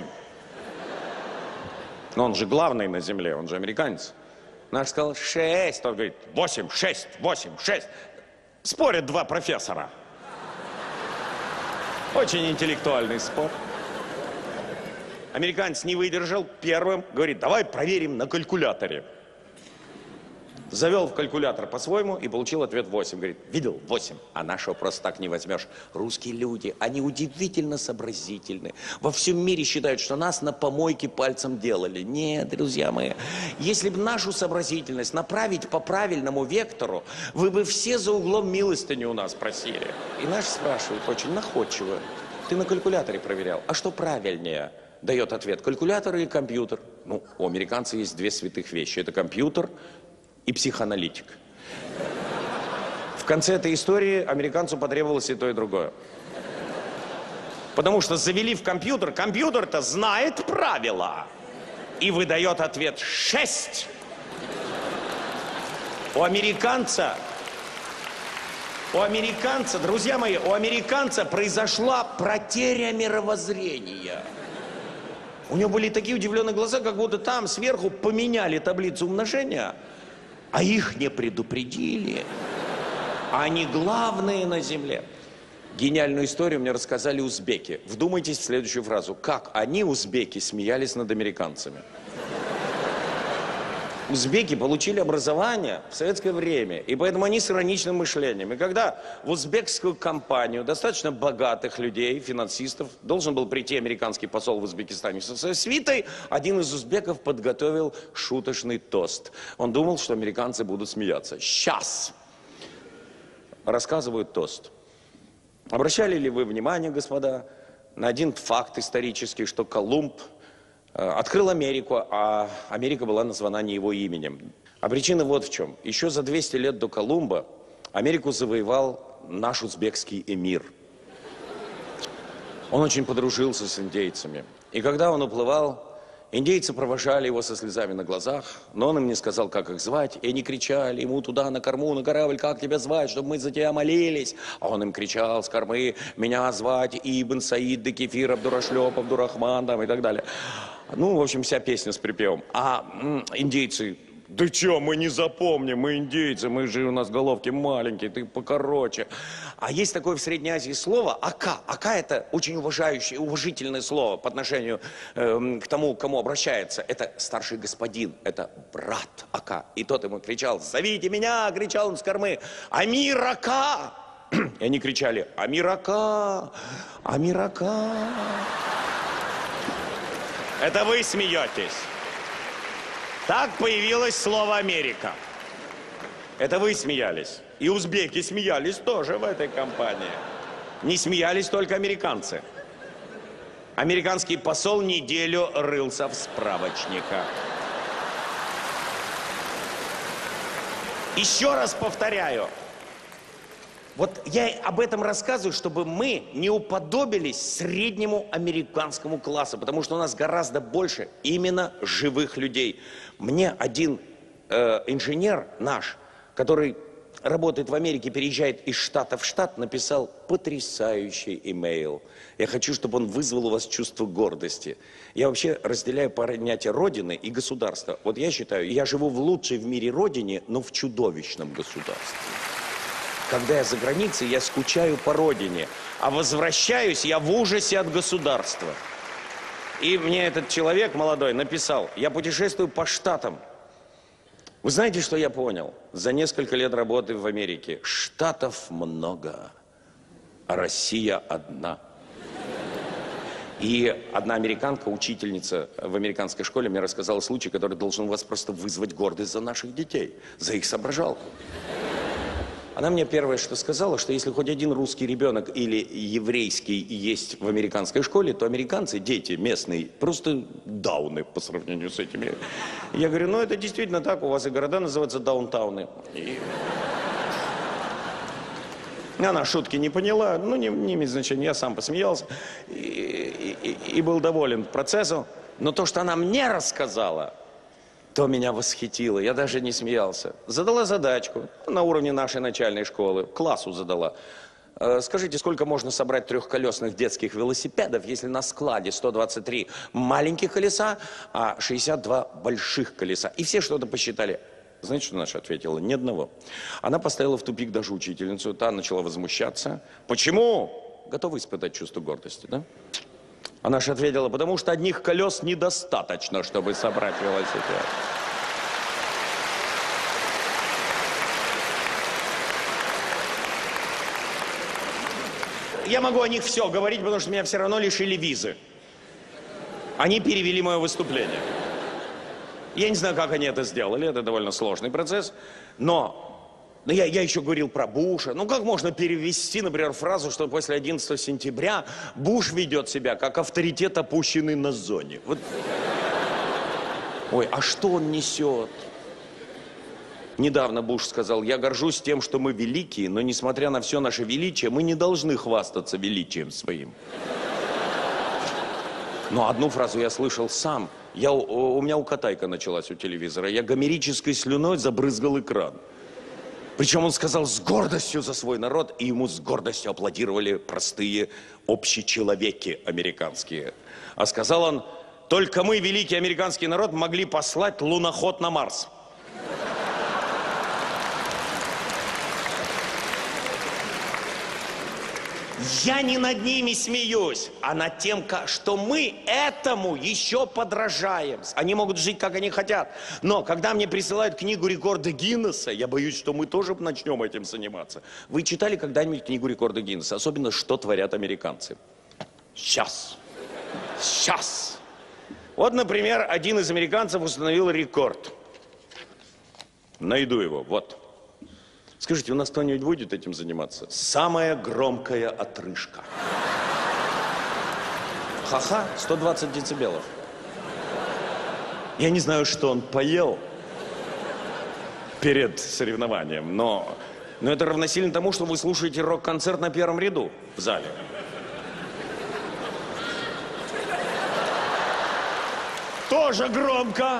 Но он же главный на земле, он же американец. Наш сказал 6, он говорит 8, 6, 8, 6. Спорят два профессора. Очень интеллектуальный спор. Американец не выдержал, первым говорит, давай проверим на калькуляторе. Завел в калькулятор по-своему и получил ответ 8. Говорит, видел? 8. А нашего просто так не возьмешь. Русские люди, они удивительно сообразительны. Во всем мире считают, что нас на помойке пальцем делали. Нет, друзья мои, если бы нашу сообразительность направить по правильному вектору, вы бы все за углом милостыню у нас просили. И наши спрашивают очень находчиво. Ты на калькуляторе проверял, а что правильнее? Дает ответ, калькулятор или компьютер? Ну, у американцев есть две святых вещи. Это компьютер и психоаналитик. В конце этой истории американцу потребовалось и то, и другое. Потому что завели в компьютер, компьютер-то знает правила и выдает ответ 6. У американца, друзья мои, у американца произошла потеря мировоззрения. У него были такие удивленные глаза, как будто там сверху поменяли таблицу умножения, а их не предупредили. Они главные на земле. Гениальную историю мне рассказали узбеки. Вдумайтесь в следующую фразу. Как они, узбеки, смеялись над американцами. Узбеки получили образование в советское время, и поэтому они с ироничным мышлением. И когда в узбекскую компанию достаточно богатых людей, финансистов, должен был прийти американский посол в Узбекистане со своей свитой, один из узбеков подготовил шуточный тост. Он думал, что американцы будут смеяться. Сейчас рассказывают тост. Обращали ли вы внимание, господа, на один факт исторический, что Колумб открыл Америку, а Америка была названа не его именем. А причина вот в чем. Еще за 200 лет до Колумба Америку завоевал наш узбекский эмир. Он очень подружился с индейцами. И когда он уплывал, индейцы провожали его со слезами на глазах, но он им не сказал, как их звать. И они кричали ему туда, на корму, на корабль, как тебя звать, чтобы мы за тебя молились. А он им кричал с кормы, меня звать Ибн Саид, Декефир, Абдурашлеп, Абдурахман, там, и так далее. Ну, в общем, вся песня с припевом. А индейцы, да чё, мы не запомним, мы индейцы, мы же у нас головки маленькие, ты покороче. А есть такое в Средней Азии слово ака. Ака это очень уважительное слово по отношению к тому, к кому обращается. Это старший господин, это брат ака. И тот ему кричал, зовите меня, кричал он с кормы, Амир ака. И они кричали, Амир ака, Амир ака. Это вы смеетесь. Так появилось слово «Америка». Это вы смеялись. И узбеки смеялись тоже в этой компании. Не смеялись только американцы. Американский посол неделю рылся в справочниках. Еще раз повторяю. Вот я об этом рассказываю, чтобы мы не уподобились среднему американскому классу, потому что у нас гораздо больше именно живых людей. Мне один инженер наш, который работает в Америке, переезжает из штата в штат, написал потрясающий имейл. Я хочу, чтобы он вызвал у вас чувство гордости. Я вообще разделяю понятие Родины и государства. Вот я считаю, я живу в лучшей в мире Родине, но в чудовищном государстве. Когда я за границей, я скучаю по родине, а возвращаюсь я в ужасе от государства. И мне этот человек молодой написал, я путешествую по штатам. Вы знаете, что я понял? За несколько лет работы в Америке штатов много, а Россия одна. И одна американка, учительница в американской школе, мне рассказала случай, который должен у вас просто вызвать гордость за наших детей, за их соображалку. Она мне первое, что сказала, что если хоть один русский ребенок или еврейский есть в американской школе, то американцы, дети местные, просто дауны по сравнению с этими. Я говорю, ну это действительно так, у вас и города называются даунтауны. И... Она шутки не поняла, ну не имеет значения, я сам посмеялся и был доволен процессом. Но то, что она мне рассказала, то меня восхитило, я даже не смеялся. Задала задачку на уровне нашей начальной школы, классу задала. Скажите, сколько можно собрать трехколесных детских велосипедов, если на складе 123 маленьких колеса, а 62 больших колеса? И все что-то посчитали. Знаете, что наша ответила? Ни одного. Она поставила в тупик даже учительницу, та начала возмущаться. Почему? Готовы испытать чувство гордости, да? А наша ответила, потому что одних колес недостаточно, чтобы собрать велосипед. Я могу о них все говорить, потому что меня все равно лишили визы. Они перевели мое выступление. Я не знаю, как они это сделали, это довольно сложный процесс, но я еще говорил про Буша. Ну как можно перевести, например, фразу, что после 11 сентября Буш ведет себя как авторитет, опущенный на зоне? Вот. Ой, а что он несет? Недавно Буш сказал, я горжусь тем, что мы великие, но несмотря на все наше величие, мы не должны хвастаться величием своим. Но одну фразу я слышал сам. У меня укатайка началась у телевизора. Я гомерической слюной забрызгал экран. Причем он сказал с гордостью за свой народ, и ему с гордостью аплодировали простые общечеловеки американские. А сказал он, только мы, великий американский народ, могли послать луноход на Марс. Я не над ними смеюсь, а над тем, что мы этому еще подражаем. Они могут жить, как они хотят. Но когда мне присылают книгу рекорда Гиннесса, я боюсь, что мы тоже начнем этим заниматься. Вы читали когда-нибудь книгу рекорда Гиннесса? Особенно, что творят американцы. Сейчас. Вот, например, один из американцев установил рекорд. Найду его, вот. Скажите, у нас кто-нибудь будет этим заниматься? Самая громкая отрыжка. Ха-ха, 120 децибелов. Я не знаю, что он поел перед соревнованием, но это равносильно тому, что вы слушаете рок-концерт на первом ряду в зале. Тоже громко.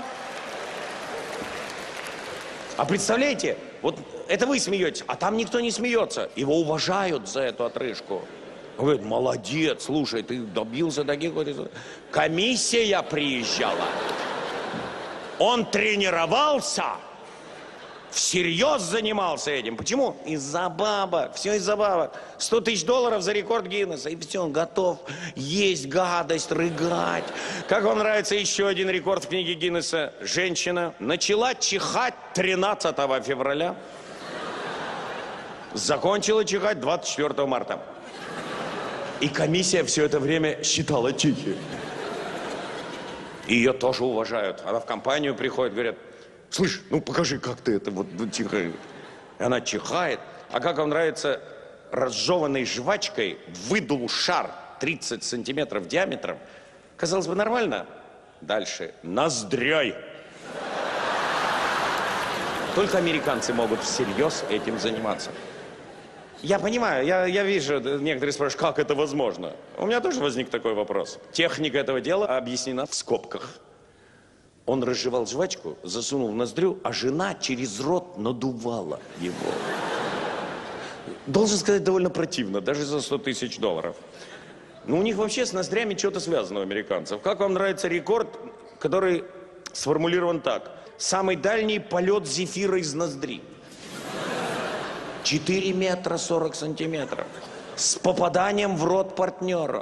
А представляете, вот это вы смеетесь, а там никто не смеется. Его уважают за эту отрыжку. Он говорит, молодец, слушай, ты добился таких вот... Комиссия приезжала. Он тренировался, всерьез занимался этим. Почему? Из-за бабок, все из-за бабок. 100 тысяч долларов за рекорд Гиннесса, и все, он готов есть гадость, рыгать. Как вам нравится еще один рекорд в книге Гиннесса? Женщина начала чихать 13 февраля, закончила чихать 24 марта. И комиссия все это время считала чихи. Ее тоже уважают. Она в компанию приходит, говорят, слышь, ну покажи, как ты это вот чихаешь. И она чихает. А как вам нравится, разжеванной жвачкой выдул шар 30 сантиметров диаметром. Казалось бы, нормально. Дальше. Ноздрёй. Только американцы могут всерьез этим заниматься. Я понимаю, я вижу, некоторые спрашивают, как это возможно. У меня тоже возник такой вопрос. Техника этого дела объяснена в скобках. Он разжевал жвачку, засунул в ноздрю, а жена через рот надувала его. Должен сказать, довольно противно, даже за 100 тысяч долларов. Но у них вообще с ноздрями что-то связано у американцев. Как вам нравится рекорд, который сформулирован так? Самый дальний полет зефира из ноздри. 4 метра 40 сантиметров. С попаданием в рот партнера.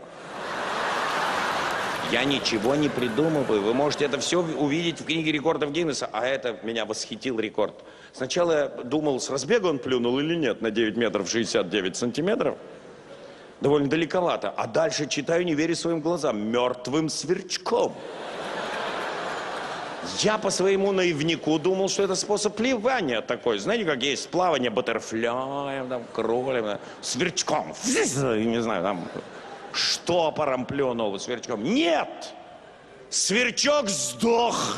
Я ничего не придумываю. Вы можете это все увидеть в книге рекордов Гиннесса. А это меня восхитил рекорд. Сначала я думал, с разбега он плюнул или нет на 9 метров 69 сантиметров. Довольно далековато. А дальше читаю, не верю своим глазам. Мертвым сверчком. Я по своему наивнику думал, что это способ плевания такой. Знаете, как есть плавание баттерфляем, там, кролем, сверчком. Не знаю, там, штопором плюнул сверчком. Нет! Сверчок сдох.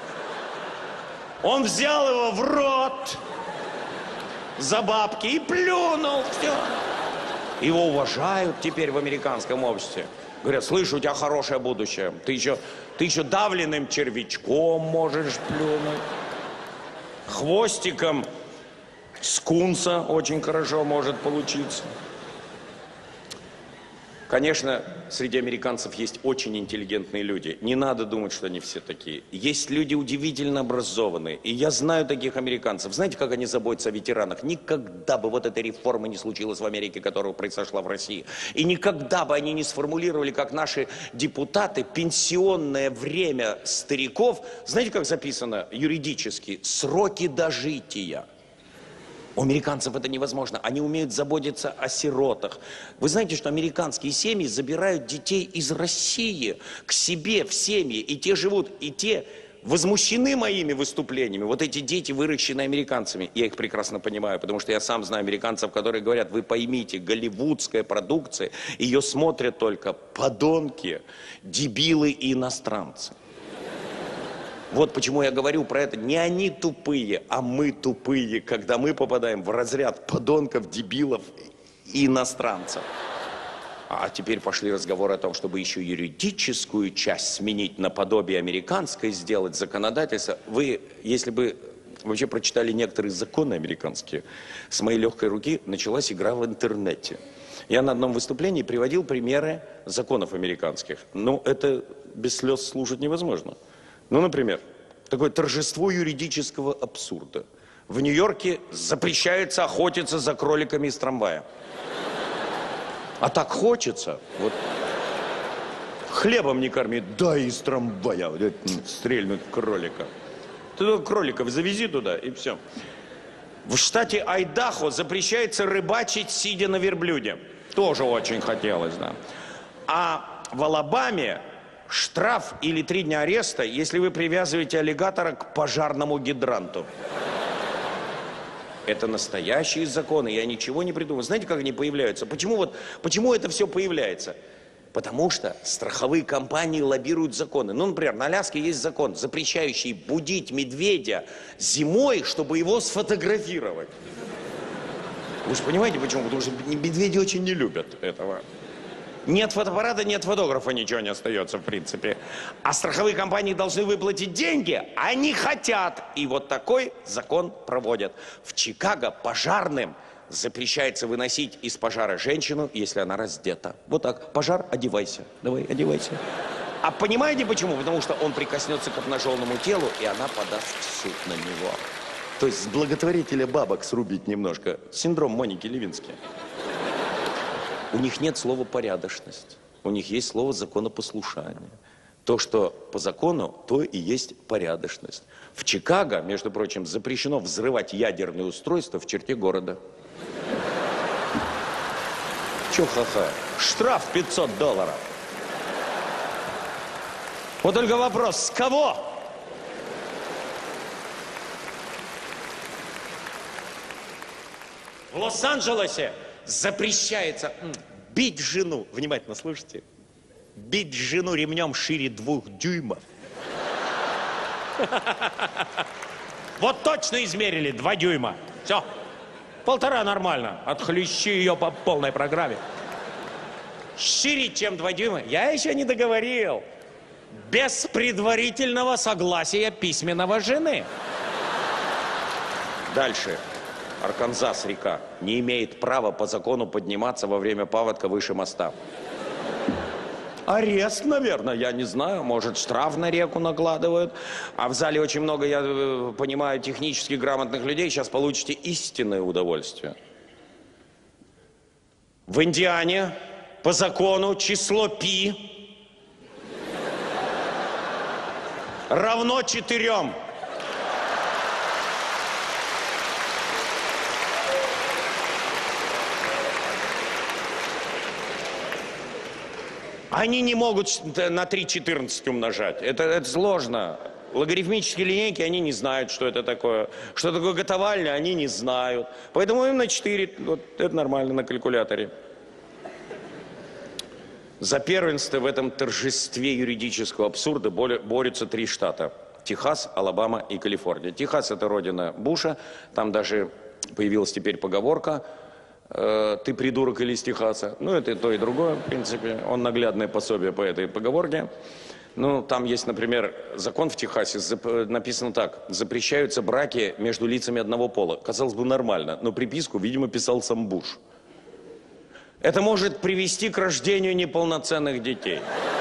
Он взял его в рот за бабки и плюнул. Все. Его уважают теперь в американском обществе. Говорят, слышь, у тебя хорошее будущее. Ты еще давленным червячком можешь плюнуть. Хвостиком скунса очень хорошо может получиться. Конечно, среди американцев есть очень интеллигентные люди. Не надо думать, что они все такие. Есть люди удивительно образованные. И я знаю таких американцев. Знаете, как они заботятся о ветеранах? Никогда бы вот этой реформы не случилось в Америке, которая произошла в России. И никогда бы они не сформулировали, как наши депутаты, пенсионное время стариков. Знаете, как записано юридически? Сроки дожития. У американцев это невозможно. Они умеют заботиться о сиротах. Вы знаете, что американские семьи забирают детей из России к себе в семьи. И те живут, и те возмущены моими выступлениями. Вот эти дети, выращенные американцами. Я их прекрасно понимаю, потому что я сам знаю американцев, которые говорят: вы поймите, голливудская продукция, ее смотрят только подонки, дебилы и иностранцы. Вот почему я говорю про это. Не они тупые, а мы тупые, когда мы попадаем в разряд подонков, дебилов и иностранцев. А теперь пошли разговоры о том, чтобы еще юридическую часть сменить наподобие американской, сделать законодательство. Вы, если бы вообще прочитали некоторые законы американские, с моей легкой руки началась игра в интернете. Я на одном выступлении приводил примеры законов американских. Но это без слез слушать невозможно. Ну, например, такое торжество юридического абсурда. В Нью-Йорке запрещается охотиться за кроликами из трамвая. А так хочется. Вот. Хлебом не корми, дай из трамвая. Стрельнуть кролика. Ты только кроликов завези туда, и все. В штате Айдахо запрещается рыбачить, сидя на верблюде. Тоже очень хотелось, да. А в Алабаме штраф или 3 дня ареста, если вы привязываете аллигатора к пожарному гидранту. Это настоящие законы, я ничего не придумал. Знаете, как они появляются? Почему это все появляется? Потому что страховые компании лоббируют законы. Ну, например, на Аляске есть закон, запрещающий будить медведя зимой, чтобы его сфотографировать. Вы же понимаете, почему? Потому что медведи очень не любят этого. Нет фотоаппарата, нет фотографа, ничего не остается, в принципе. А страховые компании должны выплатить деньги, они хотят. И вот такой закон проводят. В Чикаго пожарным запрещается выносить из пожара женщину, если она раздета. Вот так. Пожар, одевайся. Давай, одевайся. А понимаете почему? Потому что он прикоснется к обнаженному телу, и она подаст в суд на него. То есть с благотворителя бабок срубить немножко. Синдром Моники Левински. У них нет слова «порядочность». У них есть слово «законопослушание». То, что по закону, то и есть порядочность. В Чикаго, между прочим, запрещено взрывать ядерные устройства в черте города. Чё ха-ха? Штраф $500. Вот только вопрос, с кого? В Лос-Анджелесе запрещается бить жену. Внимательно слушайте. Бить жену ремнем шире 2 дюймов. Вот точно измерили 2 дюйма. Все. 1,5 нормально. Отхлещи ее по полной программе. Шире, чем 2 дюйма. Я еще не договорил. Без предварительного согласия письменного жены. Дальше. Арканзас, река, не имеет права по закону подниматься во время паводка выше моста. Арест, наверное, я не знаю, может, штраф на реку накладывают. А в зале очень много, я понимаю, технически грамотных людей. Сейчас получите истинное удовольствие. В Индиане по закону число π равно 4. Они не могут на 3,14 умножать. Это сложно. Логарифмические линейки, они не знают, что это такое. Что такое готовальня, они не знают. Поэтому им на 4, вот это нормально на калькуляторе. За первенство в этом торжестве юридического абсурда борются 3 штата. Техас, Алабама и Калифорния. Техас – это родина Буша. Там даже появилась теперь поговорка: ты придурок или из Техаса. Ну, это и то, и другое, в принципе. Он наглядное пособие по этой поговорке. Ну, там есть, например, закон в Техасе, написано так: запрещаются браки между лицами одного пола. Казалось бы, нормально, но приписку, видимо, писал сам Буш. Это может привести к рождению неполноценных детей.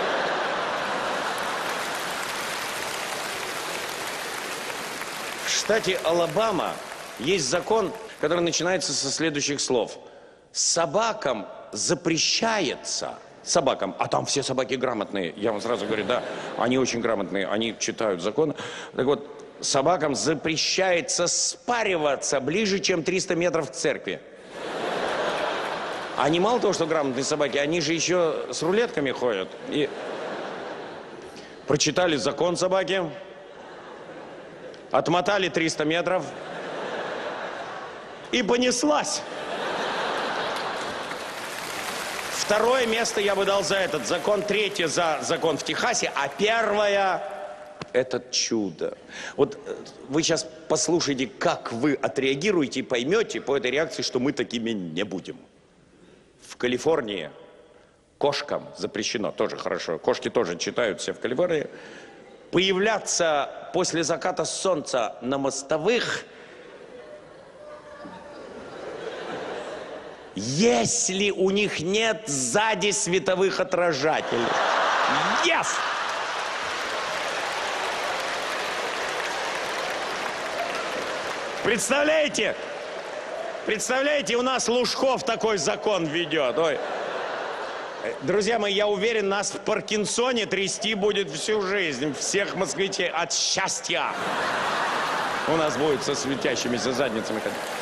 В штате Алабама есть закон, который начинается со следующих слов. Собакам запрещается... Собакам, а там все собаки грамотные, я вам сразу говорю, да, они очень грамотные, они читают законы. Так вот, собакам запрещается спариваться ближе, чем 300 метров к церкви. Они мало того, что грамотные собаки, они же еще с рулетками ходят. И прочитали закон собаки, отмотали 300 метров и понеслась. Второе место я бы дал за этот закон, третье за закон в Техасе, а первое – это чудо. Вот вы сейчас послушайте, как вы отреагируете и поймете по этой реакции, что мы такими не будем. В Калифорнии кошкам запрещено, тоже хорошо, кошки тоже читают все в Калифорнии, появляться после заката солнца на мостовых, если у них нет сзади световых отражателей. Yes! Представляете? Представляете, у нас Лужков такой закон ведет. Ой. Друзья мои, я уверен, нас в Паркинсоне трясти будет всю жизнь. Всех москвичей от счастья. У нас будет со светящимися задницами.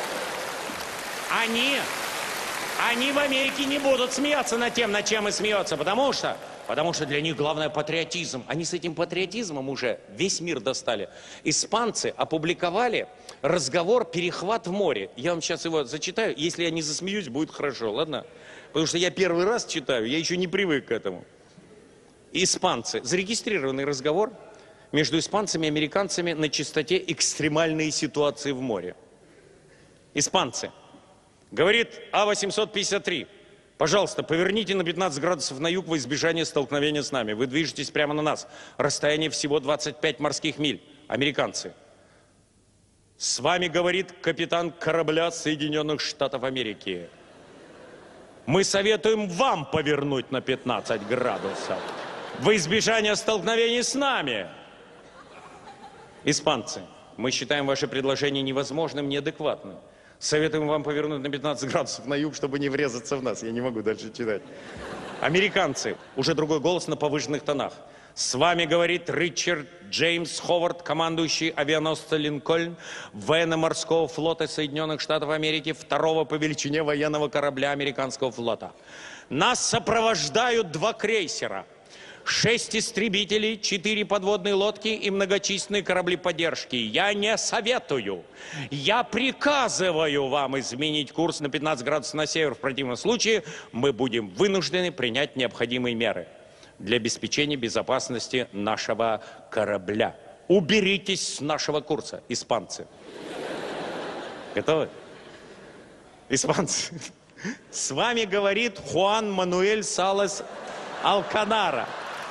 Они в Америке не будут смеяться над тем, над чем и смеются, потому что для них главное патриотизм. Они с этим патриотизмом уже весь мир достали. Испанцы опубликовали разговор «Перехват в море». Я вам сейчас его зачитаю. Если я не засмеюсь, будет хорошо, ладно? Потому что я первый раз читаю, я еще не привык к этому. Испанцы. Зарегистрированный разговор между испанцами и американцами на частоте экстремальной ситуации в море. Испанцы. Говорит А-853, пожалуйста, поверните на 15 градусов на юг во избежание столкновения с нами. Вы движетесь прямо на нас. Расстояние всего 25 морских миль. Американцы. С вами говорит капитан корабля Соединенных Штатов Америки. Мы советуем вам повернуть на 15 градусов во избежание столкновений с нами. Испанцы. Мы считаем ваше предложение невозможным, неадекватным. Советуем вам повернуть на 15 градусов на юг, чтобы не врезаться в нас. Я не могу дальше читать. Американцы. Уже другой голос на повышенных тонах. С вами говорит Ричард Джеймс Ховард, командующий авианосца «Линкольн» военно-морского флота Соединенных Штатов Америки, второго по величине военного корабля американского флота. Нас сопровождают 2 крейсера. 6 истребителей, 4 подводные лодки и многочисленные корабли поддержки. Я не советую. Я приказываю вам изменить курс на 15 градусов на север. В противном случае мы будем вынуждены принять необходимые меры для обеспечения безопасности нашего корабля. Уберитесь с нашего курса, испанцы. Готовы? Испанцы. С вами говорит Хуан Мануэль Салас Алканара.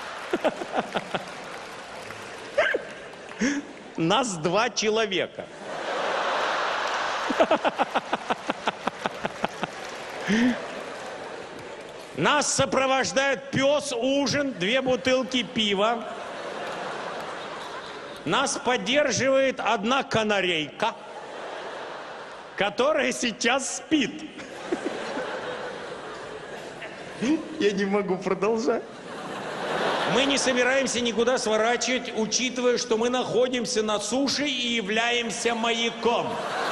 Нас 2 человека. Нас сопровождает пес, ужин, 2 бутылки пива. Нас поддерживает 1 канарейка, которая сейчас спит. Я не могу продолжать. Мы не собираемся никуда сворачивать, учитывая, что мы находимся на суше и являемся маяком.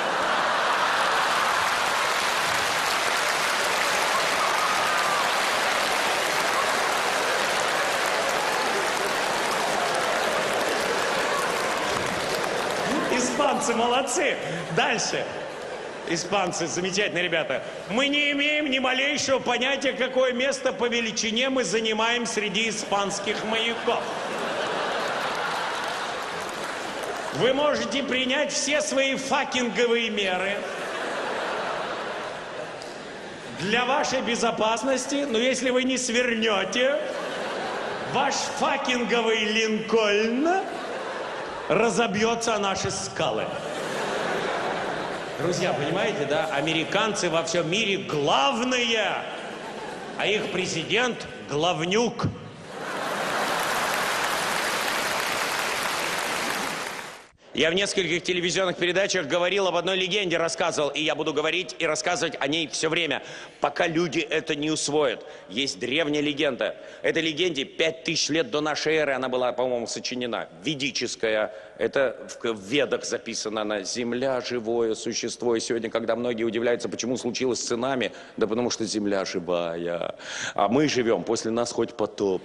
Испанцы молодцы. Дальше. Испанцы, замечательные ребята. Мы не имеем ни малейшего понятия, какое место по величине мы занимаем среди испанских маяков. Вы можете принять все свои факинговые меры для вашей безопасности, но если вы не свернете, ваш факинговый Линкольн разобьется о наши скалы. Друзья, понимаете, да? Американцы во всем мире главные а их президент – главнюк. Я в нескольких телевизионных передачах говорил об одной легенде, рассказывал, и я буду говорить и рассказывать о ней все время, пока люди это не усвоят. Есть древняя легенда. Этой легенде 5000 лет до нашей эры она была, по-моему, сочинена. Ведическая. Это в Ведах записано на «Земля – живое существо». И сегодня, когда многие удивляются, почему случилось с цунами, да потому что Земля живая. А мы живем, после нас хоть потоп.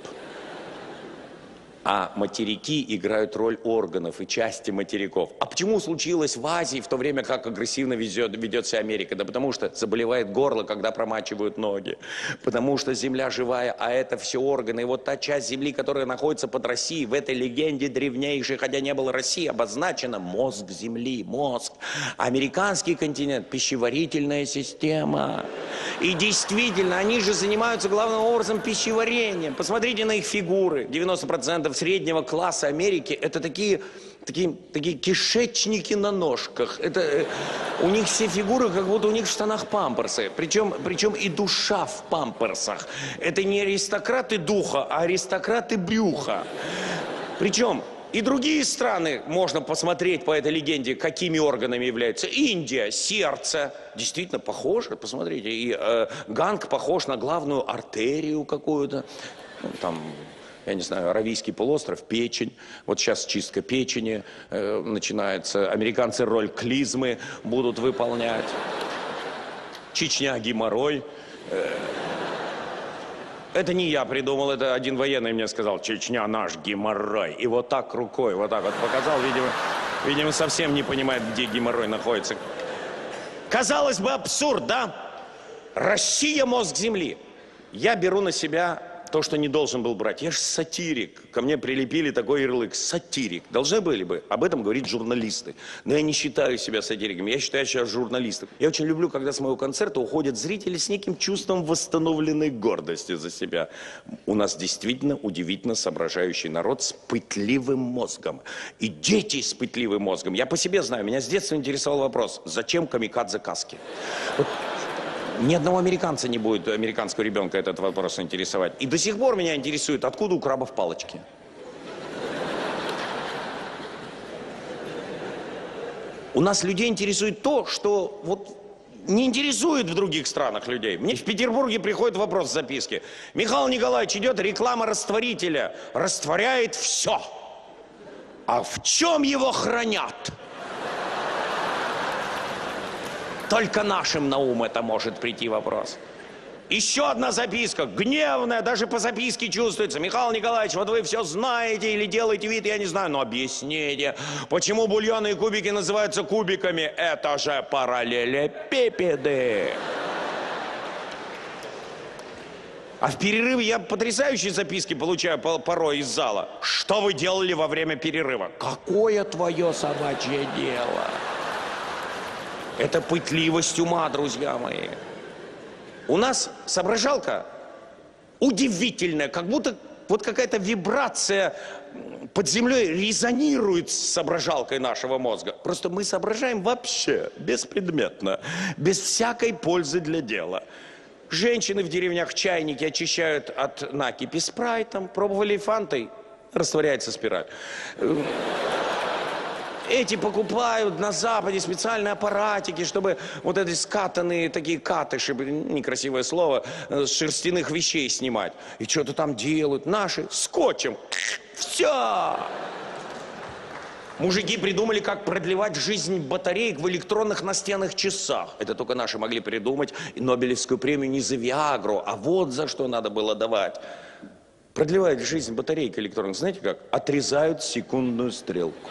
А материки играют роль органов и части материков. А почему случилось в Азии, в то время как агрессивно ведет себя Америка? Да потому что заболевает горло, когда промачивают ноги. Потому что земля живая, а это все органы. И вот та часть земли, которая находится под Россией, в этой легенде древнейшей, хотя не было России, обозначена мозг земли, мозг. Американский континент, пищеварительная система. И действительно, они же занимаются главным образом пищеварением. Посмотрите на их фигуры. 90% среднего класса Америки – это такие кишечники на ножках. У них все фигуры, как будто у них в штанах памперсы. Причем и душа в памперсах. Это не аристократы духа, а аристократы брюха. Причем и другие страны, можно посмотреть по этой легенде, какими органами являются. Индия – сердце. Действительно похоже, посмотрите. И Ганг похож на главную артерию какую-то. Там, я не знаю, Аравийский полуостров, печень. Вот сейчас чистка печени начинается. Американцы роль клизмы будут выполнять. Чечня – геморрой. Это не я придумал, это один военный мне сказал: Чечня наш геморрой. И вот так рукой, вот так вот показал, видимо, совсем не понимает, где геморрой находится. Казалось бы, абсурд, да? Россия – мозг земли. Я беру на себя то, что не должен был брать. Я же сатирик. Ко мне прилепили такой ярлык. Сатирик. Должны были бы об этом говорить журналисты. Но я не считаю себя сатириком. Я считаю себя журналистом. Я очень люблю, когда с моего концерта уходят зрители с неким чувством восстановленной гордости за себя. У нас действительно удивительно соображающий народ с пытливым мозгом. И дети с пытливым мозгом. Я по себе знаю. Меня с детства интересовал вопрос: зачем камикадзе-каски? Вот. Ни одного американца не будет, американского ребенка, этот вопрос интересовать. И до сих пор меня интересует, откуда у крабов палочки. У нас людей интересует то, что вот не интересует в других странах людей. Мне в Петербурге приходит вопрос в записке: Михаил Николаевич, идет реклама растворителя. Растворяет все. А в чем его хранят? Только нашим на ум это может прийти вопрос. Еще одна записка, гневная, даже по записке чувствуется. Михаил Николаевич, вот вы все знаете или делаете вид, я не знаю, но объясните, почему бульонные кубики называются кубиками? Это же параллелепипеды. А в перерыве я потрясающие записки получаю порой из зала. Что вы делали во время перерыва? Какое твое собачье дело? Это пытливость ума, друзья мои. У нас соображалка удивительная, как будто вот какая-то вибрация под землей резонирует с соображалкой нашего мозга. Просто мы соображаем вообще беспредметно, без всякой пользы для дела. Женщины в деревнях чайники очищают от накипи спрайтом, пробовали фантой, растворяется спираль. Эти покупают на Западе специальные аппаратики, чтобы вот эти скатанные такие катыши, некрасивое слово, с шерстяных вещей снимать. И что-то там делают. Наши скотчем. Все. Мужики придумали, как продлевать жизнь батареек в электронных настенных часах. Это только наши могли придумать. И Нобелевскую премию не за Виагру, а вот за что надо было давать. Продлевают жизнь батареек электронных, знаете как? Отрезают секундную стрелку.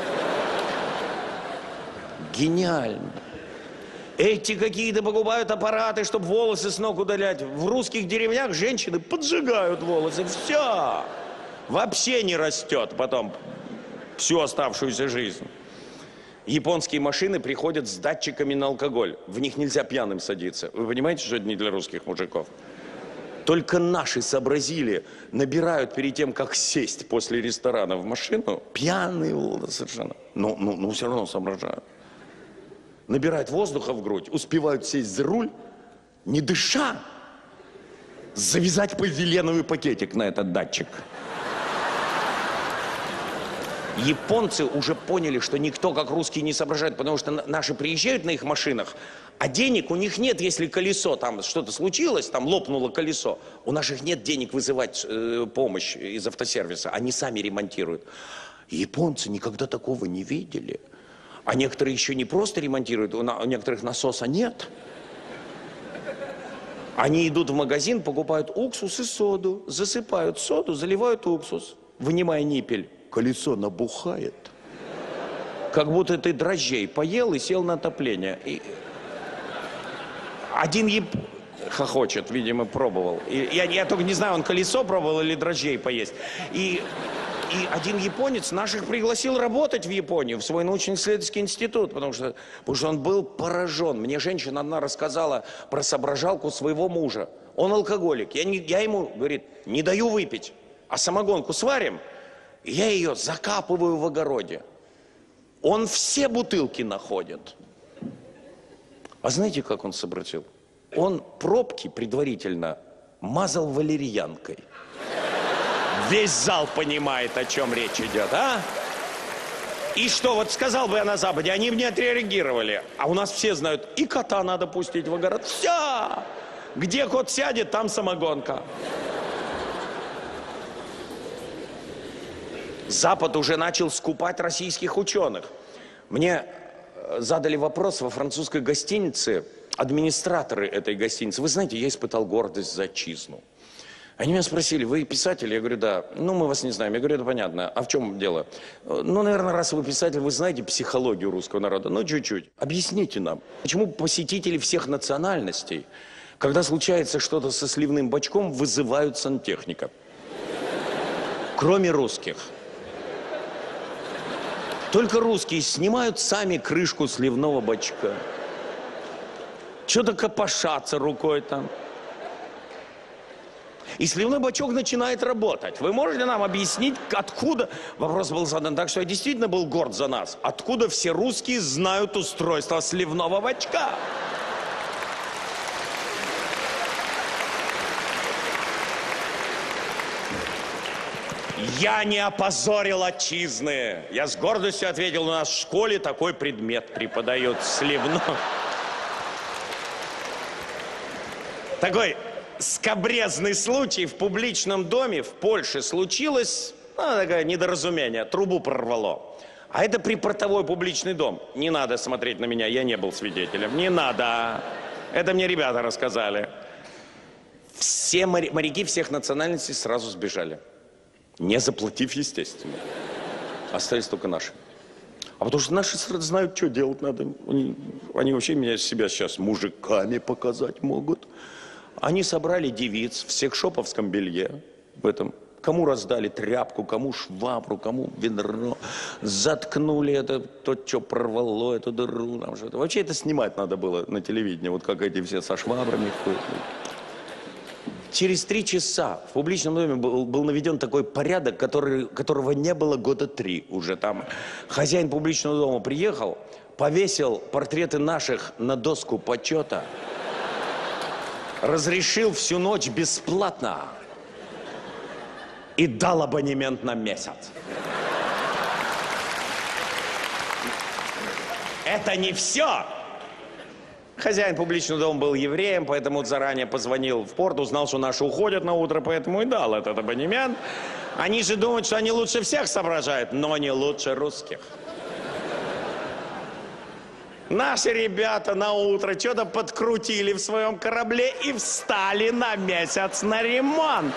Гениально. Эти какие-то покупают аппараты, чтобы волосы с ног удалять. В русских деревнях женщины поджигают волосы. Все. Вообще не растет потом всю оставшуюся жизнь. Японские машины приходят с датчиками на алкоголь. В них нельзя пьяным садиться. Вы понимаете, что это не для русских мужиков? Только наши сообразили, набирают перед тем, как сесть после ресторана в машину, пьяные совершенно. Но все равно соображают. Набирают воздуха в грудь, успевают сесть за руль, не дыша. завязать полиэтиленовый пакетик на этот датчик. Японцы уже поняли, что никто, как русские, не соображает, потому что наши приезжают на их машинах, а денег у них нет, если колесо, там что-то случилось, там лопнуло колесо. У наших нет денег вызывать помощь из автосервиса, они сами ремонтируют. Японцы никогда такого не видели. А некоторые еще не просто ремонтируют, у некоторых насоса нет. Они идут в магазин, покупают уксус и соду, засыпают соду, заливают уксус, вынимая ниппель. Колесо набухает. Как будто ты дрожжей поел и сел на отопление. И... Один хохочет, видимо, пробовал. Я только не знаю, он колесо пробовал или дрожжей поесть. И один японец наших пригласил работать в Японию, в свой научно-исследовательский институт, потому что он был поражен. Мне женщина одна рассказала про соображалку своего мужа. Он алкоголик. Я ему, говорит, не даю выпить, а самогонку сварим. Я ее закапываю в огороде. Он все бутылки находит. А знаете, как он сообразил? Он пробки предварительно мазал валерьянкой. Весь зал понимает, о чем речь идет, а? И что, вот сказал бы я на Западе, они бы не отреагировали. А у нас все знают, и кота надо пустить в огород. Все! Где кот сядет, там самогонка. Запад уже начал скупать российских ученых. Мне задали вопрос во французской гостинице, администраторы этой гостиницы. Вы знаете, я испытал гордость за отчизну. Они меня спросили, вы писатель? Я говорю, да. Ну, мы вас не знаем. Я говорю, это понятно. А в чем дело? Ну, наверное, раз вы писатель, вы знаете психологию русского народа. Ну, чуть-чуть. Объясните нам, почему посетители всех национальностей, когда случается что-то со сливным бачком, вызывают сантехника? Кроме русских. Только русские снимают сами крышку сливного бачка. Что-то копошатся рукой там. И сливной бачок начинает работать. Вы можете нам объяснить, откуда... Вопрос был задан так, что я действительно был горд за нас. Откуда все русские знают устройство сливного бачка? Я не опозорил отчизны. Я с гордостью ответил, у нас в школе такой предмет преподают сливной. Такой скабрезный случай в публичном доме в Польше случилось, такое недоразумение, трубу прорвало. А это припортовой публичный дом. Не надо смотреть на меня, я не был свидетелем. Не надо. Это мне ребята рассказали. Все моряки всех национальностей сразу сбежали. Не заплатив, естественно. Остались только наши. А потому что наши знают, что делать надо. Они вообще меня себя сейчас мужиками показать могут. Они собрали девиц в секшоповском белье. В этом. Кому раздали тряпку, кому швабру, кому ведро. Заткнули это, то, что прорвало, эту дыру. Там что-то. Вообще это снимать надо было на телевидении. Вот как эти все со швабрами ходят. Через 3 часа в публичном доме был наведен такой порядок, которого не было года 3 уже там. Хозяин публичного дома приехал, повесил портреты наших на доску почета, разрешил всю ночь бесплатно и дал абонемент на месяц. Это не все! Хозяин публичного дома был евреем, поэтому заранее позвонил в порт, узнал, что наши уходят на утро, поэтому и дал этот абонемент. Они же думают, что они лучше всех соображают, но не лучше русских. Наши ребята на утро что-то подкрутили в своем корабле и встали на месяц на ремонт.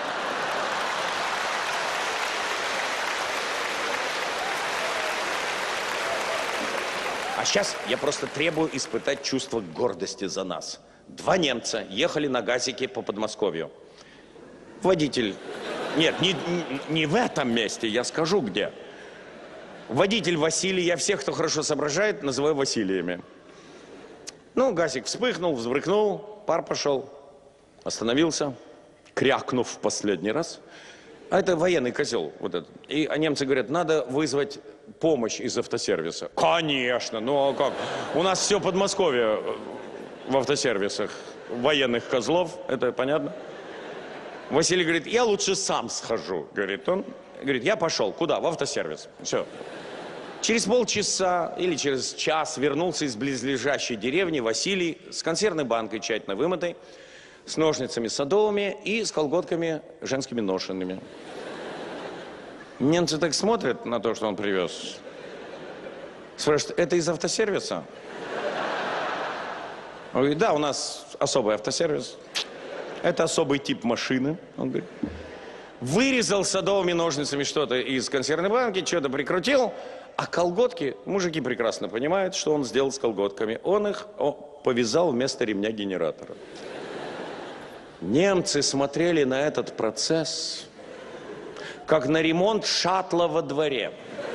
А сейчас я просто требую испытать чувство гордости за нас. 2 немца ехали на газике по Подмосковью. Водитель... Нет, не в этом месте, я скажу где. Водитель Василий, я всех, кто хорошо соображает, называю Василиями. Ну, газик вспыхнул, взбрыкнул, пар пошел, остановился, крякнув в последний раз. А это военный козел вот этот. И немцы говорят, надо вызвать помощь из автосервиса. Конечно, ну а как? У нас все Подмосковье в автосервисах военных козлов, это понятно? Василий говорит, я лучше сам схожу. Говорит, он говорит, я пошел. Куда? В автосервис. Все. Через полчаса или через час вернулся из близлежащей деревни Василий с консервной банкой тщательно вымытой, с ножницами садовыми и с колготками женскими ношенными. Немцы так смотрят на то, что он привез. Спрашивают, это из автосервиса? Он говорит, да, у нас особый автосервис. Это особый тип машины. Он говорит, вырезал садовыми ножницами что-то из консервной банки, что-то прикрутил, а колготки, мужики прекрасно понимают, что он сделал с колготками. Он их повязал вместо ремня генератора. Немцы смотрели на этот процесс, как на ремонт шаттла во дворе.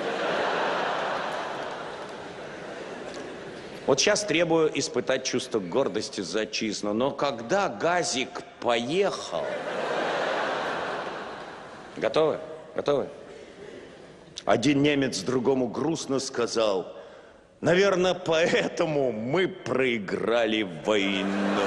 Вот сейчас требую испытать чувство гордости за отчизну, но когда газик поехал... Готовы? Готовы? Один немец другому грустно сказал, наверное, поэтому мы проиграли войну.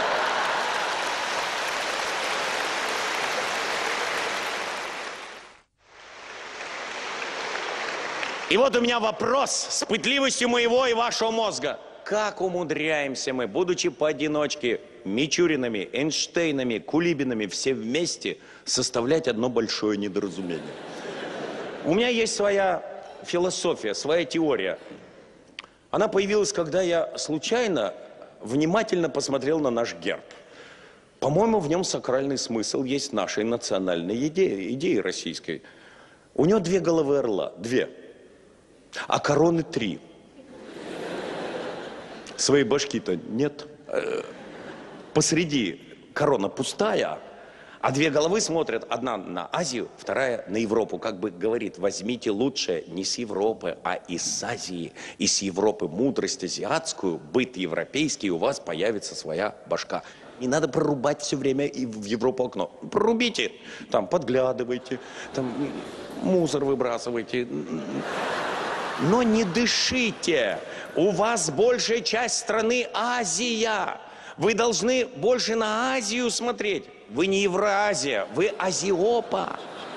И вот у меня вопрос с пытливостью моего и вашего мозга. Как умудряемся мы, будучи поодиночке, Мичуринами, Эйнштейнами, Кулибинами, все вместе, составлять одно большое недоразумение? У меня есть своя философия, своя теория. Она появилась, когда я случайно внимательно посмотрел на наш герб. По-моему, в нем сакральный смысл есть нашей национальной идеи российской. У него 2 головы орла, 2. А короны 3. Своей башки-то нет. Посреди корона пустая, а 2 головы смотрят. Одна на Азию, вторая на Европу. Как бы говорит, возьмите лучшее не с Европы, а из Азии. И с Европы мудрость азиатскую, быт европейский, у вас появится своя башка. Не надо прорубать все время и в Европу окно. Прорубите, там подглядывайте, там мусор выбрасывайте. Но не дышите. У вас большая часть страны Азия. Вы должны больше на Азию смотреть. Вы не Евразия, вы Азиопа.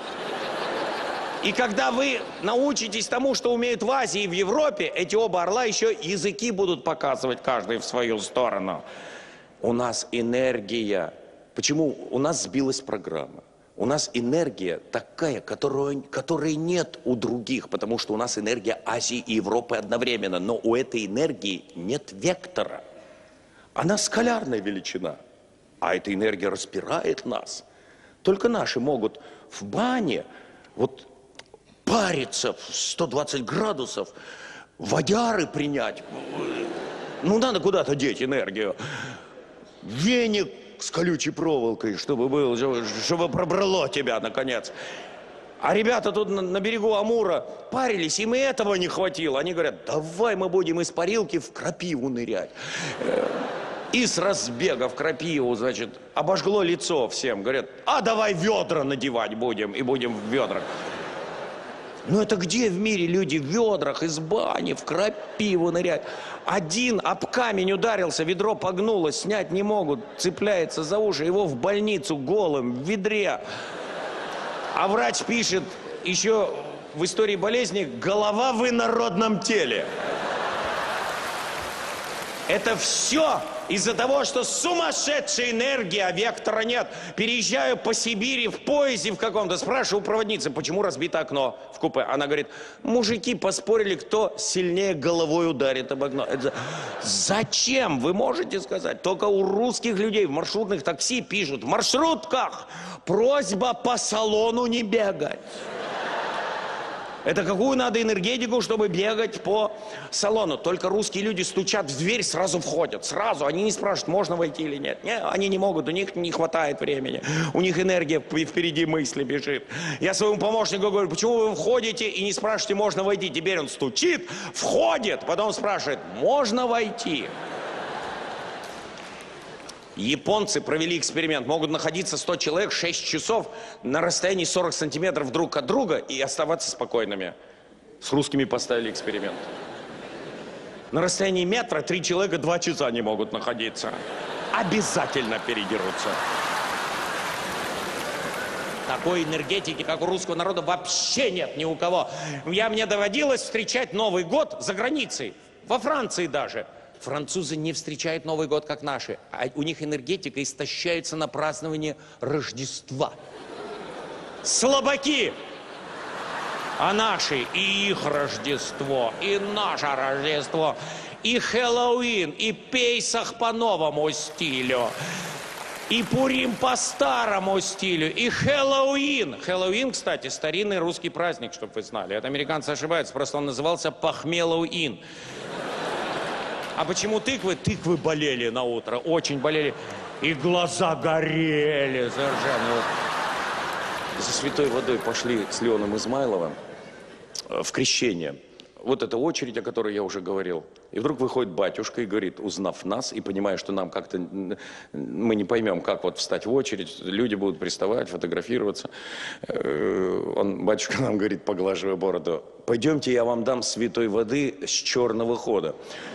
И когда вы научитесь тому, что умеют в Азии и в Европе, эти оба орла еще языки будут показывать, каждый в свою сторону. У нас энергия. Почему у нас сбилась программа? У нас энергия такая, которой нет у других, потому что у нас энергия Азии и Европы одновременно. Но у этой энергии нет вектора. Она скалярная величина. А эта энергия распирает нас. Только наши могут в бане вот париться в 120 градусов, водяры принять. Ну, надо куда-то деть энергию. Веник с колючей проволокой, чтобы пробрало тебя, наконец. А ребята тут на берегу Амура парились, им и этого не хватило. Они говорят, давай мы будем из парилки в крапиву нырять. И с разбега в крапиву, значит, обожгло лицо всем. Говорят, а давай ведра надевать будем, и будем в ведрах. Ну это где в мире люди в ведрах, из бани, в крапиву нырять? Один об камень ударился, ведро погнулось, снять не могут, цепляется за уши, его в больницу голым, в ведре. А врач пишет, еще в истории болезни, голова в инородном теле. Это все из-за того, что сумасшедшая энергия, а вектора нет. Переезжаю по Сибири в поезде в каком-то, спрашиваю у проводницы, почему разбито окно в купе. Она говорит, мужики поспорили, кто сильнее головой ударит об окно. Зачем, вы можете сказать? Только у русских людей в маршрутных такси пишут, в маршрутках просьба по салону не бегать. Это какую надо энергетику, чтобы бегать по салону? Только русские люди стучат в дверь, сразу входят. Сразу. Они не спрашивают, можно войти или нет. Нет, они не могут, у них не хватает времени. У них энергия впереди мысли бежит. Я своему помощнику говорю, почему вы входите и не спрашиваете, можно войти? Теперь он стучит, входит, потом спрашивает, можно войти? Японцы провели эксперимент. Могут находиться 100 человек 6 часов на расстоянии 40 сантиметров друг от друга и оставаться спокойными. С русскими поставили эксперимент. На расстоянии метра 3 человека 2 часа не могут находиться. Обязательно передерутся. Такой энергетики, как у русского народа, вообще нет ни у кого. Мне доводилось встречать Новый год за границей, во Франции даже. Французы не встречают Новый год, как наши. А у них энергетика истощается на празднование Рождества. Слабаки! А наши и их Рождество, и наше Рождество, и Хэллоуин, и Пейсах по новому стилю, и Пурим по старому стилю, и Хэллоуин. Хэллоуин, кстати, старинный русский праздник, чтобы вы знали. Это американцы ошибаются, просто он назывался Пахмелоуин. А почему тыквы? Тыквы болели на утро, очень болели. И глаза горели совершенно. За святой водой пошли с Леоном Измайловым в крещение. Вот эта очередь, о которой я уже говорил. И вдруг выходит батюшка и говорит, узнав нас и понимая, что нам как-то, мы не поймем, как вот встать в очередь, люди будут приставать, фотографироваться. Батюшка нам говорит, поглаживая бороду, пойдемте, я вам дам святой воды с черного хода.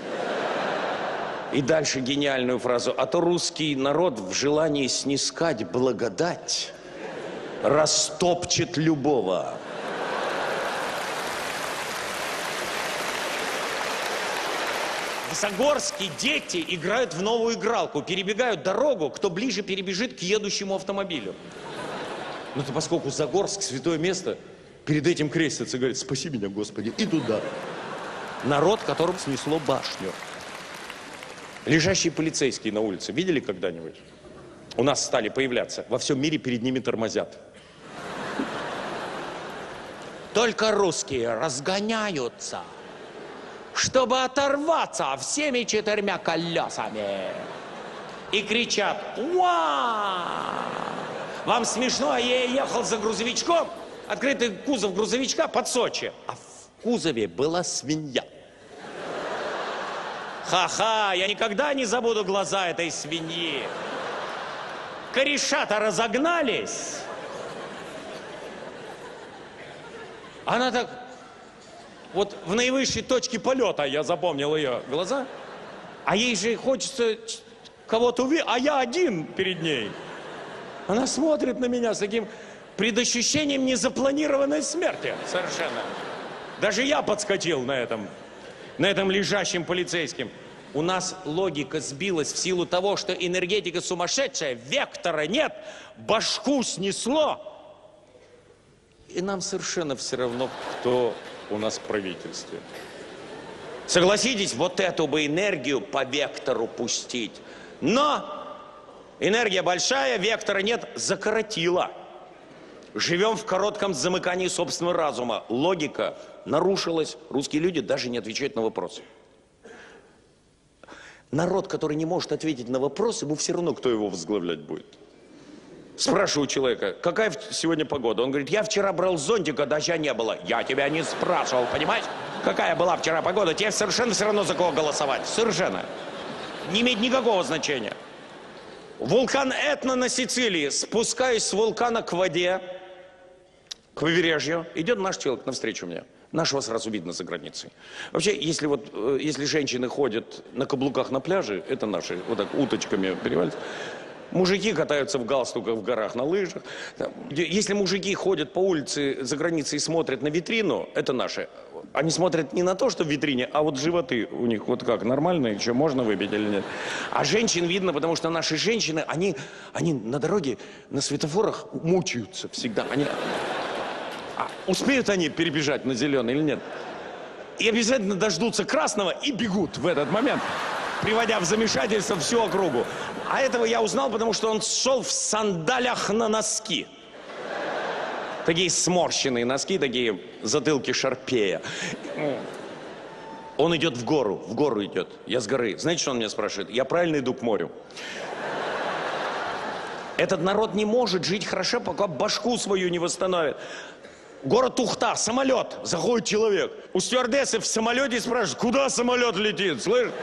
И дальше гениальную фразу, а то русский народ в желании снискать благодать растопчет любого. В Загорске дети играют в новую игралку, перебегают дорогу, кто ближе перебежит к едущему автомобилю. Ну, то поскольку Загорск, святое место, перед этим крестится и говорит, спаси меня, Господи, и туда. Народ, которым снесло башню. Лежащие полицейские на улице, видели когда-нибудь? У нас стали появляться, во всем мире перед ними тормозят. Только русские разгоняются, чтобы оторваться всеми 4 колесами. И кричат, уа! Вам смешно, а я ехал за грузовичком, открытый кузов грузовичка под Сочи, а в кузове была свинья. Ха-ха, я никогда не забуду глаза этой свиньи. Кореша-то разогнались. Она так, вот в наивысшей точке полета я запомнил ее глаза. А ей же хочется кого-то увидеть, а я один перед ней. Она смотрит на меня с таким предощущением незапланированной смерти. Совершенно. Даже я подскочил на этом лежащем полицейским. У нас логика сбилась в силу того, что энергетика сумасшедшая, вектора нет, башку снесло. И нам совершенно все равно, кто у нас в правительстве. Согласитесь, вот эту бы энергию по вектору пустить. Но энергия большая, вектора нет, закоротила. Живем в коротком замыкании собственного разума. Логика нарушилась. Русские люди даже не отвечают на вопросы. Народ, который не может ответить на вопрос, ему все равно, кто его возглавлять будет. Спрашиваю человека, какая сегодня погода? Он говорит, я вчера брал зонтик, а дождя не было. Я тебя не спрашивал, понимаешь? Какая была вчера погода? Тебе совершенно все равно, за кого голосовать. Совершенно. Не имеет никакого значения. Вулкан Этна на Сицилии. Спускаюсь с вулкана к воде, к побережью. Идет наш человек навстречу мне. Нашего сразу видно за границей. Вообще, если женщины ходят на каблуках на пляже, это наши, вот так уточками переваливаются. Мужики катаются в галстуках в горах на лыжах. Если мужики ходят по улице за границей и смотрят на витрину, это наши. Они смотрят не на то, что в витрине, а вот животы у них вот как, нормально, еще можно выпить или нет. А женщин видно, потому что наши женщины, они на дороге, на светофорах мучаются всегда. Успеют они перебежать на зеленый или нет? И обязательно дождутся красного и бегут в этот момент, приводя в замешательство всю округу. А этого я узнал, потому что он шел в сандалях на носки. Такие сморщенные носки, такие затылки шарпея. Он идет в гору идет. Я с горы. Знаете, что он меня спрашивает? Я правильно иду к морю? Этот народ не может жить хорошо, пока башку свою не восстановит. Город Ухта, самолет, заходит человек. У стюардессы в самолете спрашивают, куда самолет летит, слышишь?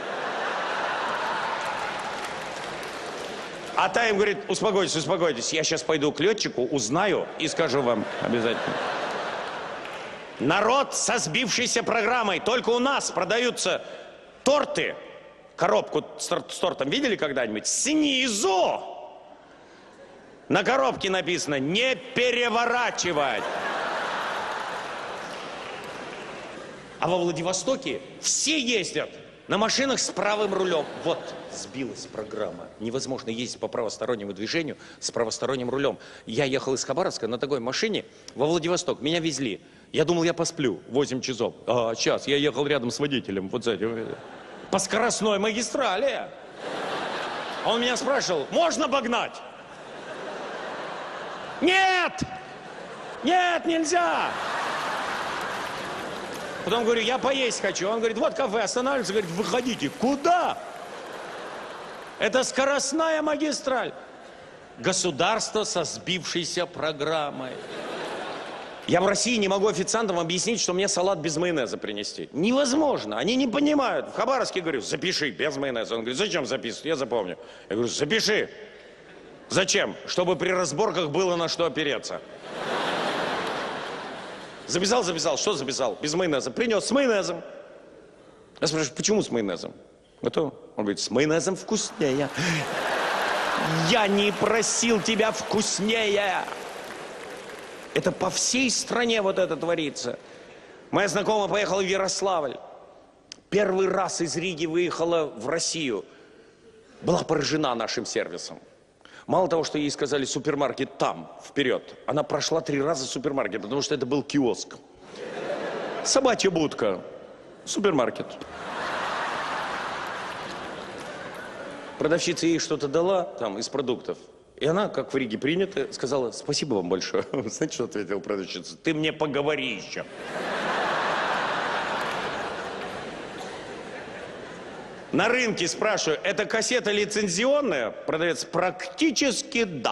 А та им говорит, успокойтесь, успокойтесь, я сейчас пойду к летчику, узнаю и скажу вам обязательно. Народ со сбившейся программой. Только у нас продаются торты, коробку с тортом видели когда-нибудь? Снизу На коробке написано «Не переворачивать». А во Владивостоке все ездят на машинах с правым рулем. Вот, сбилась программа. Невозможно ездить по правостороннему движению с правосторонним рулем. Я ехал из Хабаровска на такой машине во Владивосток. Меня везли. Я думал, я посплю 8 часов. А сейчас я ехал рядом с водителем. Вот с этим. По скоростной магистрали. Он меня спрашивал, можно обогнать? Нет! Нет, нельзя! Потом говорю, я поесть хочу. Он говорит, вот кафе, останавливается, говорит, выходите. Куда? Это скоростная магистраль. Государство со сбившейся программой. Я в России не могу официантам объяснить, что мне салат без майонеза принести. Невозможно. Они не понимают. В Хабаровске говорю, запиши без майонеза. Он говорит, зачем записывать? Я запомню. Я говорю, запиши. Зачем? Чтобы при разборках было на что опереться. Записал, записал. Что записал? Без майонеза. Принес с майонезом. Я спрашиваю, почему с майонезом? Готово? Он говорит, с майонезом вкуснее. Я не просил тебя вкуснее. Это по всей стране вот это творится. Моя знакомая поехала в Ярославль. Первый раз из Риги выехала в Россию. Была поражена нашим сервисом. Мало того, что ей сказали супермаркет там, вперед. Она прошла 3 раза супермаркет, потому что это был киоск. Собачья будка. Супермаркет. Продавщица ей что-то дала там из продуктов. И она, как в Риге принято, сказала, спасибо вам большое. Знаете, что ответила продавщица? Ты мне поговори еще. На рынке спрашиваю, эта кассета лицензионная? Продавец, практически да.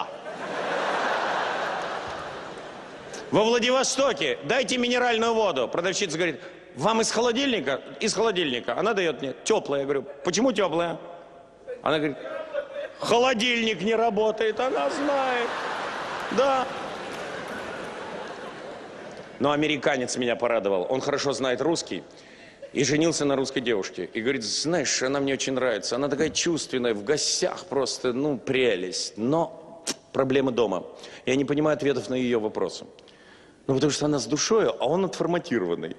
Во Владивостоке дайте минеральную воду. Продавщица говорит, вам из холодильника? Из холодильника. Она дает мне, теплая. Я говорю, почему теплая? Она говорит, холодильник не работает, она знает. Да. Но американец меня порадовал. Он хорошо знает русский. И женился на русской девушке. И говорит, знаешь, она мне очень нравится. Она такая чувственная, в гостях просто, ну, прелесть. Но проблема дома. Я не понимаю ответов на ее вопросы. Ну, потому что она с душой, а он отформатированный.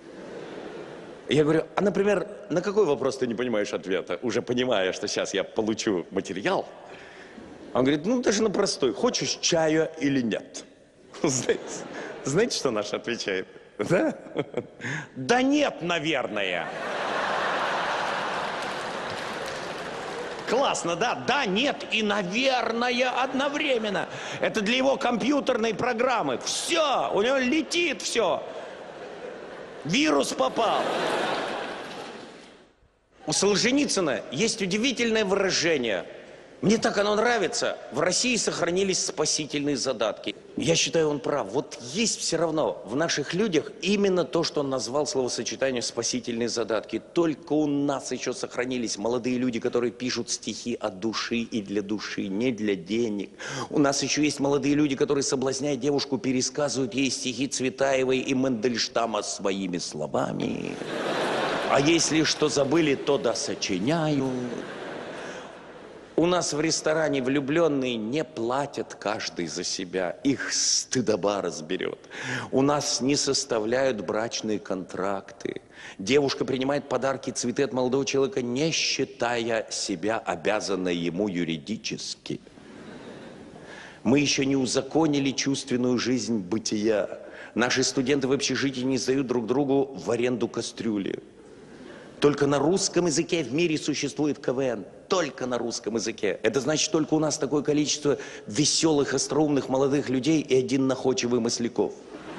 Я говорю, а, например, на какой вопрос ты не понимаешь ответа, уже понимая, что сейчас я получу материал? Он говорит, ну, даже на простой. Хочешь чая или нет? Знаете, что наш отвечает? Да? Да нет, наверное. Классно, да? Да, нет и наверное одновременно. Это для его компьютерной программы. Все, у него летит все. Вирус попал. У Солженицына есть удивительное выражение. Мне так оно нравится. В России сохранились спасительные задатки. Я считаю, он прав. Вот есть все равно в наших людях именно то, что он назвал словосочетанием «спасительные задатки». Только у нас еще сохранились молодые люди, которые пишут стихи от души и для души, не для денег. У нас еще есть молодые люди, которые, соблазняя девушку, пересказывают ей стихи Цветаевой и Мандельштама своими словами. А если что забыли, то досочиняют. У нас в ресторане влюбленные не платят каждый за себя. Их стыдоба разберет. У нас не составляют брачные контракты. Девушка принимает подарки, цветы от молодого человека, не считая себя обязанной ему юридически. Мы еще не узаконили чувственную жизнь бытия. Наши студенты в общежитии не сдают друг другу в аренду кастрюли. Только на русском языке в мире существует КВН. Только на русском языке. Это значит, только у нас такое количество веселых, остроумных молодых людей и один находчивый Масляков.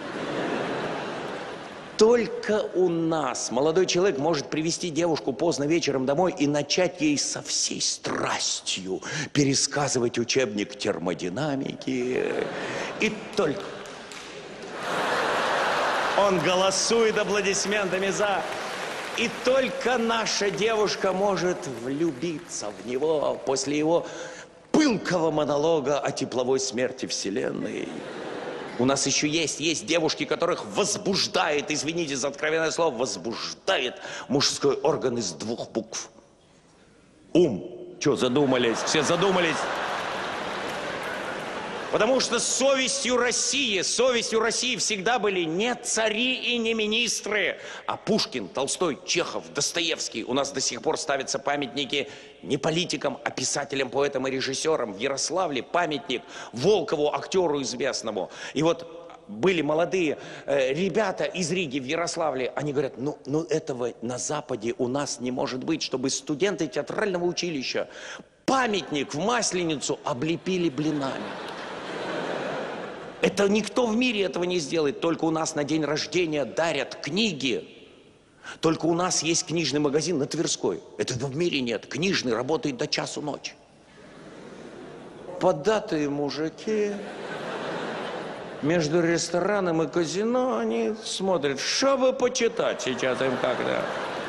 Только у нас молодой человек может привести девушку поздно вечером домой и начать ей со всей страстью пересказывать учебник термодинамики. И только... Он голосует аплодисментами за... И только наша девушка может влюбиться в него после его пылкого монолога о тепловой смерти Вселенной. У нас еще есть девушки, которых возбуждает, извините за откровенное слово, возбуждает мужской орган из 2 букв. Ум. Че, задумались? Все задумались? Потому что совестью России всегда были не цари и не министры, а Пушкин, Толстой, Чехов, Достоевский. У нас до сих пор ставятся памятники не политикам, а писателям, поэтам и режиссерам. В Ярославле памятник Волкову, актеру известному. И вот были молодые ребята из Риги в Ярославле. Они говорят, ну этого на Западе у нас не может быть, чтобы студенты театрального училища памятник в Масленицу облепили блинами. Это никто в мире этого не сделает. Только у нас на день рождения дарят книги. Только у нас есть книжный магазин на Тверской. Этого в мире нет. Книжный работает до часу ночи. Податые мужики между рестораном и казино, они смотрят, что бы почитать сейчас им как-то.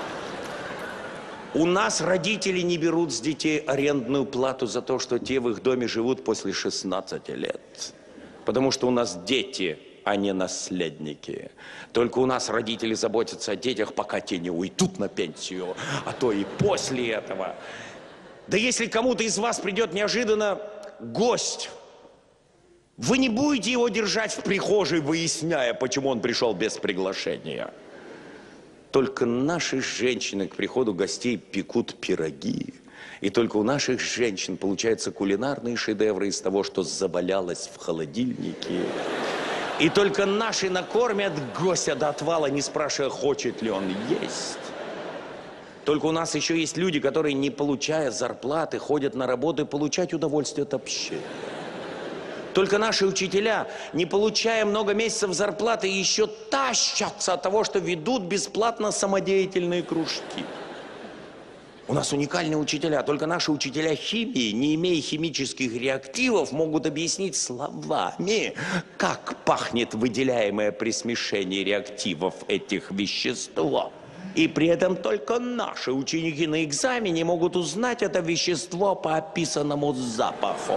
У нас родители не берут с детей арендную плату за то, что те в их доме живут после 16 лет. Потому что у нас дети, а не наследники. Только у нас родители заботятся о детях, пока те не уйдут на пенсию, а то и после этого. Да если кому-то из вас придет неожиданно гость, вы не будете его держать в прихожей, выясняя, почему он пришел без приглашения. Только наши женщины к приходу гостей пекут пироги. И только у наших женщин получаются кулинарные шедевры из того, что завалялось в холодильнике. И только наши накормят гостя до отвала, не спрашивая, хочет ли он есть. Только у нас еще есть люди, которые, не получая зарплаты, ходят на работу и получают удовольствие от общения. Только наши учителя, не получая много месяцев зарплаты, еще тащатся от того, что ведут бесплатно самодеятельные кружки. У нас уникальные учителя, только наши учителя химии, не имея химических реактивов, могут объяснить словами, как пахнет выделяемое при смешении реактивов этих веществ. И при этом только наши ученики на экзамене могут узнать это вещество по описанному запаху.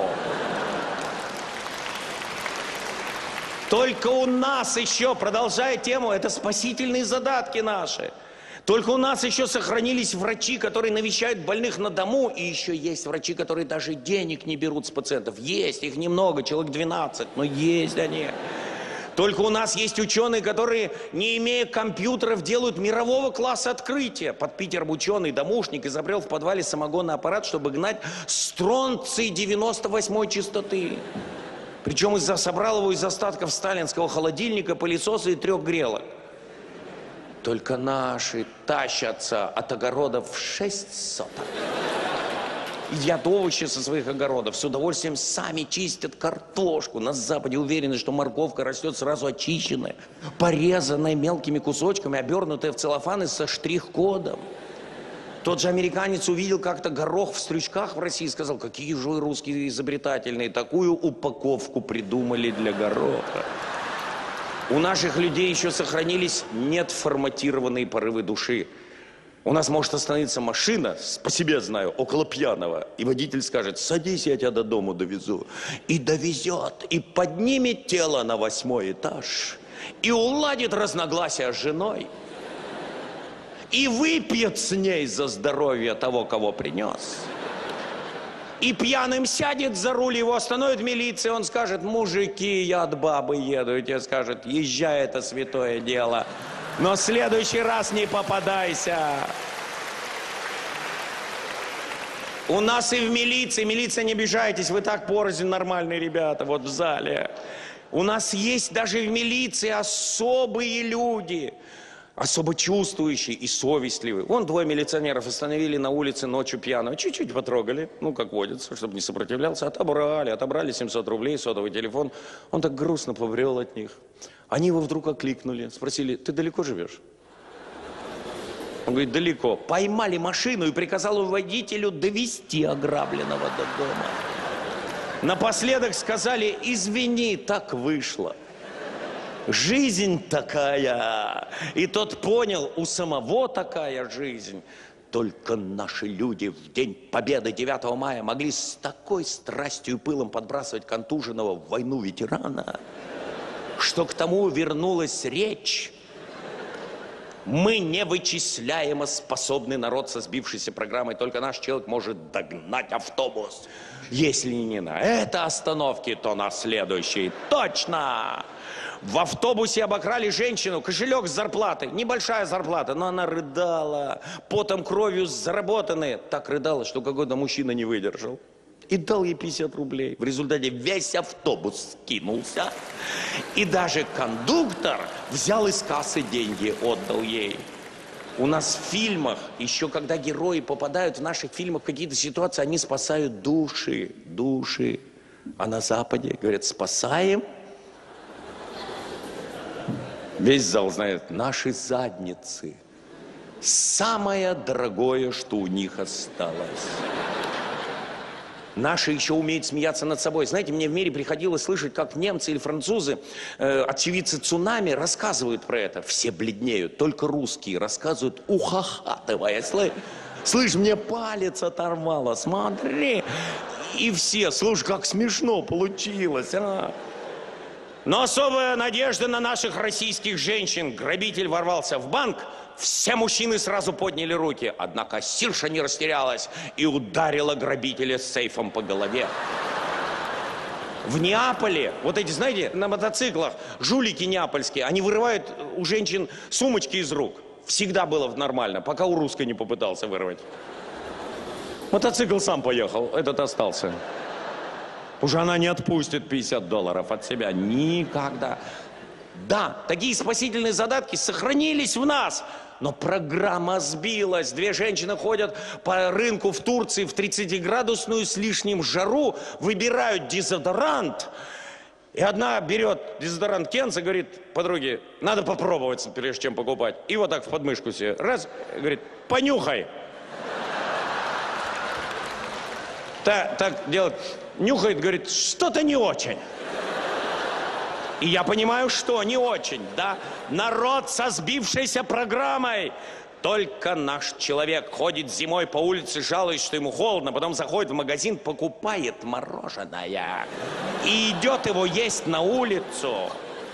Только у нас еще, продолжая тему, это спасительные задатки наши. Только у нас еще сохранились врачи, которые навещают больных на дому, и еще есть врачи, которые даже денег не берут с пациентов. Есть, их немного, человек 12, но есть они. Только у нас есть ученые, которые, не имея компьютеров, делают мирового класса открытия. Под Питером ученый-домушник изобрел в подвале самогонный аппарат, чтобы гнать стронций 98-й частоты. Причем собрал его из остатков сталинского холодильника, пылесоса и 3 грелок. Только наши тащатся от огородов в 6 соток. Едят овощи со своих огородов, с удовольствием сами чистят картошку. На Западе уверены, что морковка растет сразу очищенная, порезанная мелкими кусочками, обернутая в целлофан и со штрих-кодом. Тот же американец увидел как-то горох в стручках в России и сказал, какие же вы русские изобретательные, такую упаковку придумали для гороха. У наших людей еще сохранились недформатированные порывы души. У нас может остановиться машина, по себе знаю, около пьяного, и водитель скажет, садись, я тебя до дому довезу. И довезет, и поднимет тело на 8-й этаж, и уладит разногласия с женой, и выпьет с ней за здоровье того, кого принес. И пьяным сядет за руль, его остановит милиция, он скажет, мужики, я от бабы еду, и тебе скажет, езжай, это святое дело, но в следующий раз не попадайся. У нас и в милиции, милиция, не обижайтесь, вы так порознь нормальные ребята, вот в зале. У нас есть даже в милиции особые люди, особо чувствующие и совестливые. Вон 2 милиционеров остановили на улице ночью пьяного, чуть-чуть потрогали, ну, как водится, чтобы не сопротивлялся, отобрали 700 рублей, сотовый телефон. Он так грустно побрел от них. Они его вдруг окликнули, спросили, ты далеко живешь? Он говорит, далеко. Поймали машину и приказал водителю довести ограбленного до дома. Напоследок сказали, извини, так вышло. Жизнь такая. И тот понял, у самого такая жизнь. Только наши люди в День Победы 9 мая могли с такой страстью и пылом подбрасывать контуженного в войну ветерана, что к тому вернулась речь. Мы невычисляемо способный народ со сбившейся программой. Только наш человек может догнать автобус. Если не на этой остановке, то на следующей. Точно! В автобусе обокрали женщину, кошелек с зарплатой. Небольшая зарплата, но она рыдала. Потом, кровью заработанные. Так рыдала, что какой-то мужчина не выдержал. И дал ей 50 рублей. В результате весь автобус скинулся. И даже кондуктор взял из кассы деньги, отдал ей. У нас в фильмах, еще когда герои попадают в наших фильмах в какие-то ситуации, они спасают души, души. А на Западе говорят, спасаем. Весь зал знает, наши задницы. Самое дорогое, что у них осталось. Наши еще умеют смеяться над собой. Знаете, мне в мире приходилось слышать, как немцы или французы, очевидцы цунами, рассказывают про это. Все бледнеют, только русские рассказывают, ухахатывая. Слышь, мне палец оторвало, смотри. И все, слушай, как смешно получилось, а. Но особая надежда на наших российских женщин. Грабитель ворвался в банк, все мужчины сразу подняли руки. Однако кассирша не растерялась и ударила грабителя с сейфом по голове. В Неаполе, вот эти, знаете, на мотоциклах, жулики неапольские, они вырывают у женщин сумочки из рук. Всегда было нормально, пока у русской не попытался вырвать. Мотоцикл сам поехал, этот остался. Уже она не отпустит $50 от себя. Никогда. Да, такие спасительные задатки сохранились в нас. Но программа сбилась. Две женщины ходят по рынку в Турции в 30-градусную с лишним жару, выбирают дезодорант. И одна берет дезодорант Кенса, говорит подруге, надо попробовать, прежде чем покупать. И вот так в подмышку себе. Раз, говорит, понюхай. Так делает. Нюхает, говорит, что-то не очень. И я понимаю, что не очень, да? Народ со сбившейся программой. Только наш человек ходит зимой по улице, жалуется, что ему холодно, потом заходит в магазин, покупает мороженое и идет его есть на улицу.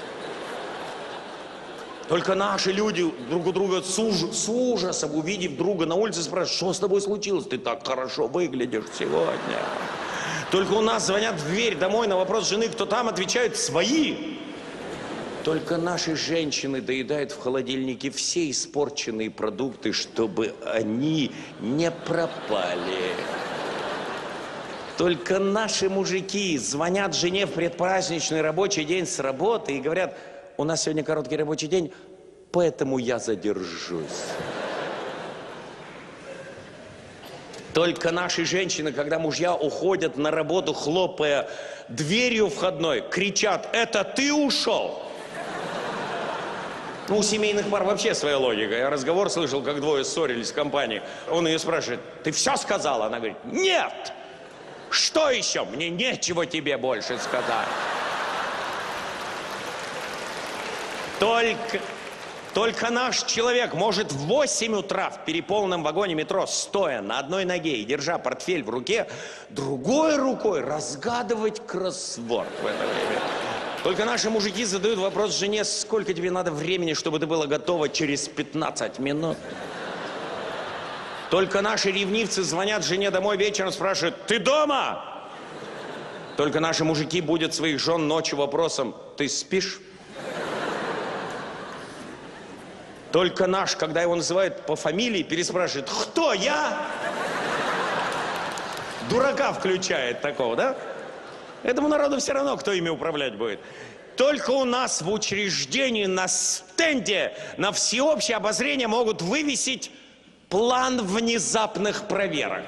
Только наши люди друг у друга с ужасом, увидев друга на улице, спрашивают, что с тобой случилось? Ты так хорошо выглядишь сегодня. Только у нас звонят в дверь домой на вопрос жены, кто там, отвечают свои. Только наши женщины доедают в холодильнике все испорченные продукты, чтобы они не пропали. Только наши мужики звонят жене в предпраздничный рабочий день с работы и говорят, у нас сегодня короткий рабочий день, поэтому я задержусь. Только наши женщины, когда мужья уходят на работу, хлопая дверью входной, кричат, это ты ушел? Ну, у семейных пар вообще своя логика. Я разговор слышал, как двое ссорились в компании. Он ее спрашивает, ты все сказала? Она говорит, нет. Что еще? Мне нечего тебе больше сказать. Только наш человек может в 8 утра в переполненном вагоне метро, стоя на одной ноге и держа портфель в руке, другой рукой разгадывать кроссворд в это время. Только наши мужики задают вопрос жене, сколько тебе надо времени, чтобы ты была готова через 15 минут. Только наши ревнивцы звонят жене домой вечером, спрашивают, ты дома? Только наши мужики будут своих жен ночью вопросом, ты спишь? Только наш, когда его называют по фамилии, переспрашивает, кто я? Дурака включает такого, да? Этому народу все равно, кто ими управлять будет. Только у нас в учреждении на стенде на всеобщее обозрение могут вывесить план внезапных проверок.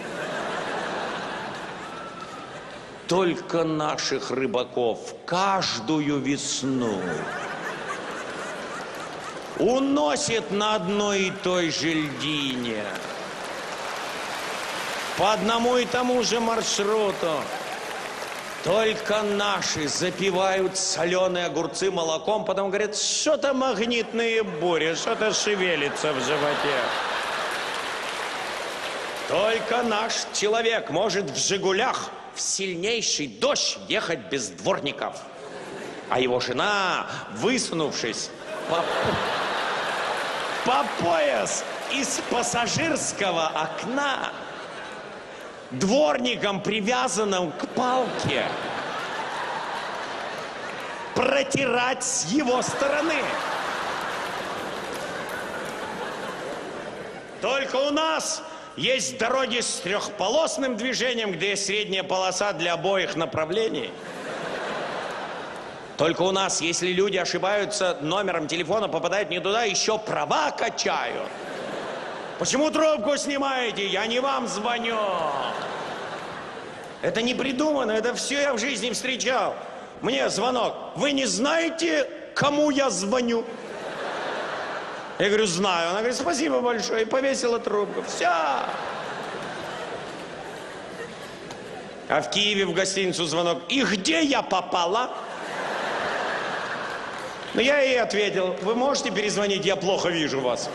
Только наших рыбаков каждую весну уносит на одной и той же льдине. По одному и тому же маршруту. Только наши запивают соленые огурцы молоком, потом говорят, что-то магнитные бури, что-то шевелится в животе. Только наш человек может в «Жигулях» в сильнейший дождь ехать без дворников. А его жена, высунувшись, по пояс из пассажирского окна, дворником, привязанным к палке, протирать с его стороны. Только у нас есть дороги с трехполосным движением, где есть средняя полоса для обоих направлений. Только у нас, если люди ошибаются номером телефона, попадают не туда, еще права качают. Почему трубку снимаете? Я не вам звоню. Это не придумано, это все я в жизни встречал. Мне звонок. Вы не знаете, кому я звоню? Я говорю, знаю. Она говорит, спасибо большое. И повесила трубку. Все. А в Киеве в гостиницу звонок. И где я попала? Ну, я ей ответил, вы можете перезвонить, я плохо вижу вас.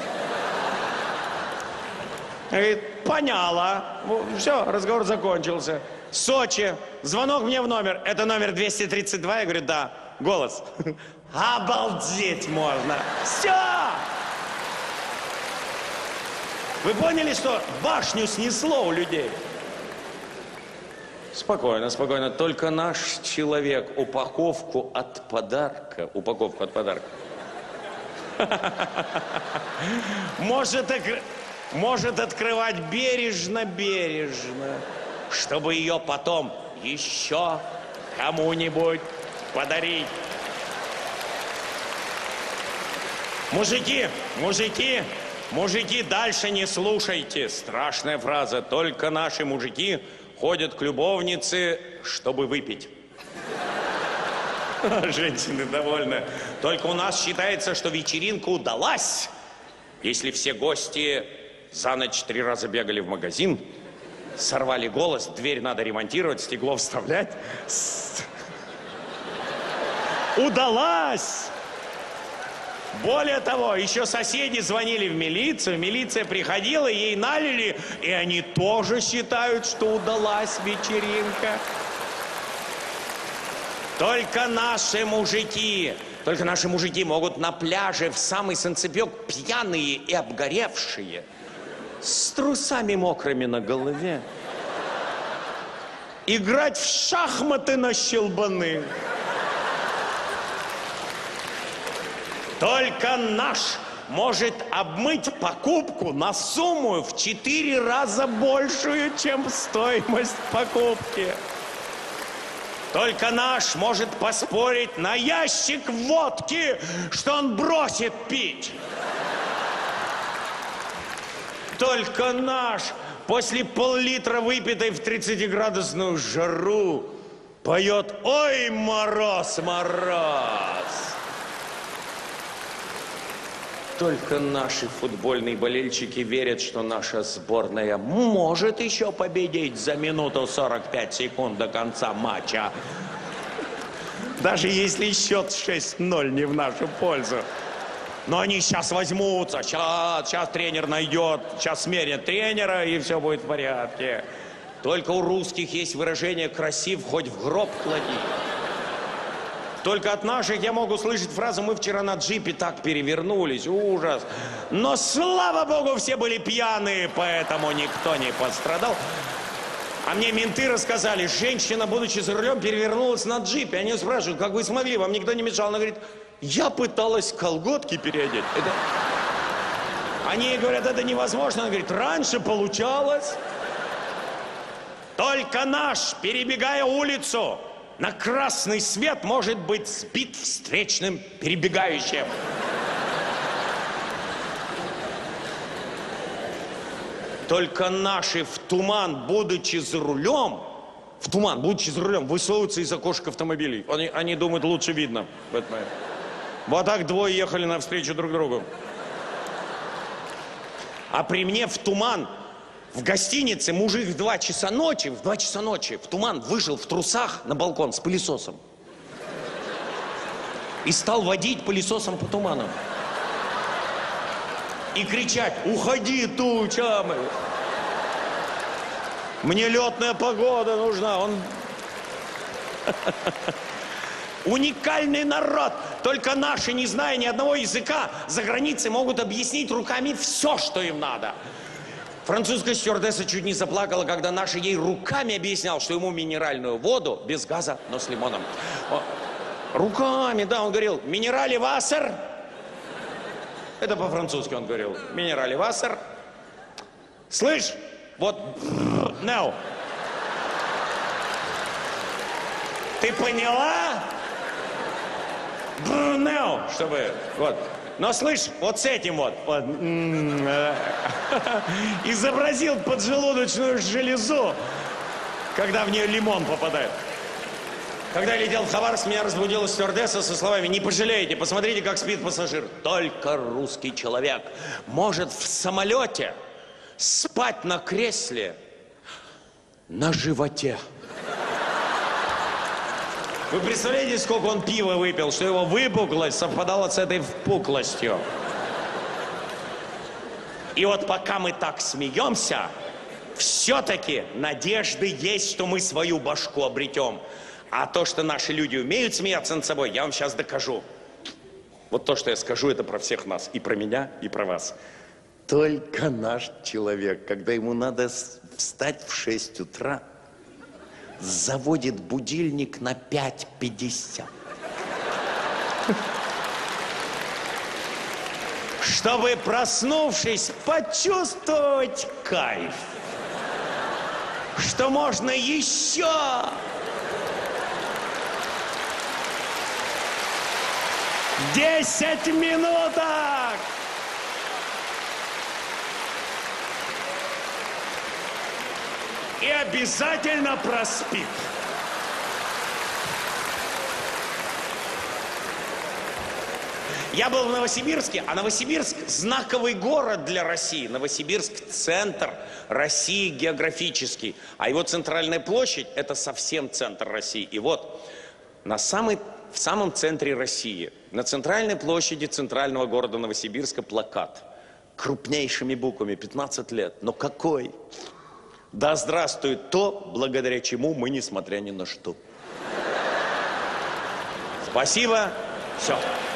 Она говорит, поняла. Все, разговор закончился. Сочи. Звонок мне в номер. Это номер 232? Я говорю, да. Голос. Обалдеть можно. Все. Вы поняли, что башню снесло у людей? Спокойно, спокойно. Только наш человек упаковку от подарка. Упаковку от подарка. Может открывать бережно-бережно, чтобы ее потом еще кому-нибудь подарить. Мужики, дальше не слушайте. Страшная фраза. Только наши мужики ходят к любовнице, чтобы выпить. Женщины довольны. Только у нас считается, что вечеринка удалась, если все гости за ночь 3 раза бегали в магазин, сорвали голос, дверь надо ремонтировать, стекло вставлять. Удалась! Более того, еще соседи звонили в милицию, милиция приходила, ей налили, и они тоже считают, что удалась вечеринка. Только наши мужики могут на пляже в самый санцепёк пьяные и обгоревшие, с трусами мокрыми на голове, играть в шахматы на щелбаны. Только наш может обмыть покупку на сумму в 4 раза большую, чем стоимость покупки. Только наш может поспорить на ящик водки, что он бросит пить. Только наш после пол-литра выпитой в 30-градусную жару поет «Ой, мороз, мороз». Только наши футбольные болельщики верят, что наша сборная может еще победить за минуту 45 секунд до конца матча. Даже если счет 6-0 не в нашу пользу. Но они сейчас возьмутся, сейчас тренер найдет, сейчас сменят тренера, и все будет в порядке. Только у русских есть выражение «красив, хоть в гроб клади». Только от наших я могу слышать фразу «мы вчера на джипе так перевернулись, ужас». Но, слава богу, все были пьяные, поэтому никто не пострадал. А мне менты рассказали, женщина, будучи за рулем, перевернулась на джипе. Они спрашивают, как вы смогли, вам никто не мешал? Она говорит, я пыталась колготки переодеть. Они ей говорят, это невозможно. Она говорит, раньше получалось. Только наш, перебегая улицу, на красный свет может быть сбит встречным перебегающим. Только наши в туман, будучи за рулем, высовываются из окошек автомобилей. Они думают, лучше видно. Вот так двое ехали навстречу друг другу. А при мне в туман, в гостинице, мужик в 2 часа ночи, в туман вышел в трусах на балкон с пылесосом. И стал водить пылесосом по туману. И кричать, уходи, туча! Мне летная погода нужна. Он... Уникальный народ. Только наши, не зная ни одного языка, за границей могут объяснить руками все, что им надо. Французская стюардесса чуть не заплакала, когда наша ей руками объяснял, что ему минеральную воду без газа, но с лимоном. Руками, да, он говорил, минерали вассер. Это по-французски он говорил, минерали вассер. Слышь, вот, now. Ты поняла? Now, чтобы, вот. Но слышь, вот с этим вот изобразил поджелудочную железу, когда в нее лимон попадает. Когда я летел в Хабаровск, меня разбудила стюардесса со словами: не пожалеете, посмотрите, как спит пассажир. Только русский человек может в самолете спать на кресле на животе. Вы представляете, сколько он пива выпил, что его выпуклость совпадала с этой впуклостью? И вот пока мы так смеемся, все-таки надежды есть, что мы свою башку обретем. А то, что наши люди умеют смеяться над собой, я вам сейчас докажу. Вот то, что я скажу, это про всех нас. И про меня, и про вас. Только наш человек, когда ему надо встать в 6 утра, заводит будильник на 5:50. Чтобы, проснувшись, почувствовать кайф. Что можно еще. Десять минуток! И обязательно проспит. Я был в Новосибирске, а Новосибирск – знаковый город для России. Новосибирск – центр России географический. А его центральная площадь – это совсем центр России. И вот в самом центре России, на центральной площади центрального города Новосибирска плакат. Крупнейшими буквами, 15 лет. Но какой? Да здравствует то, благодаря чему мы, несмотря ни на что. Спасибо. Все.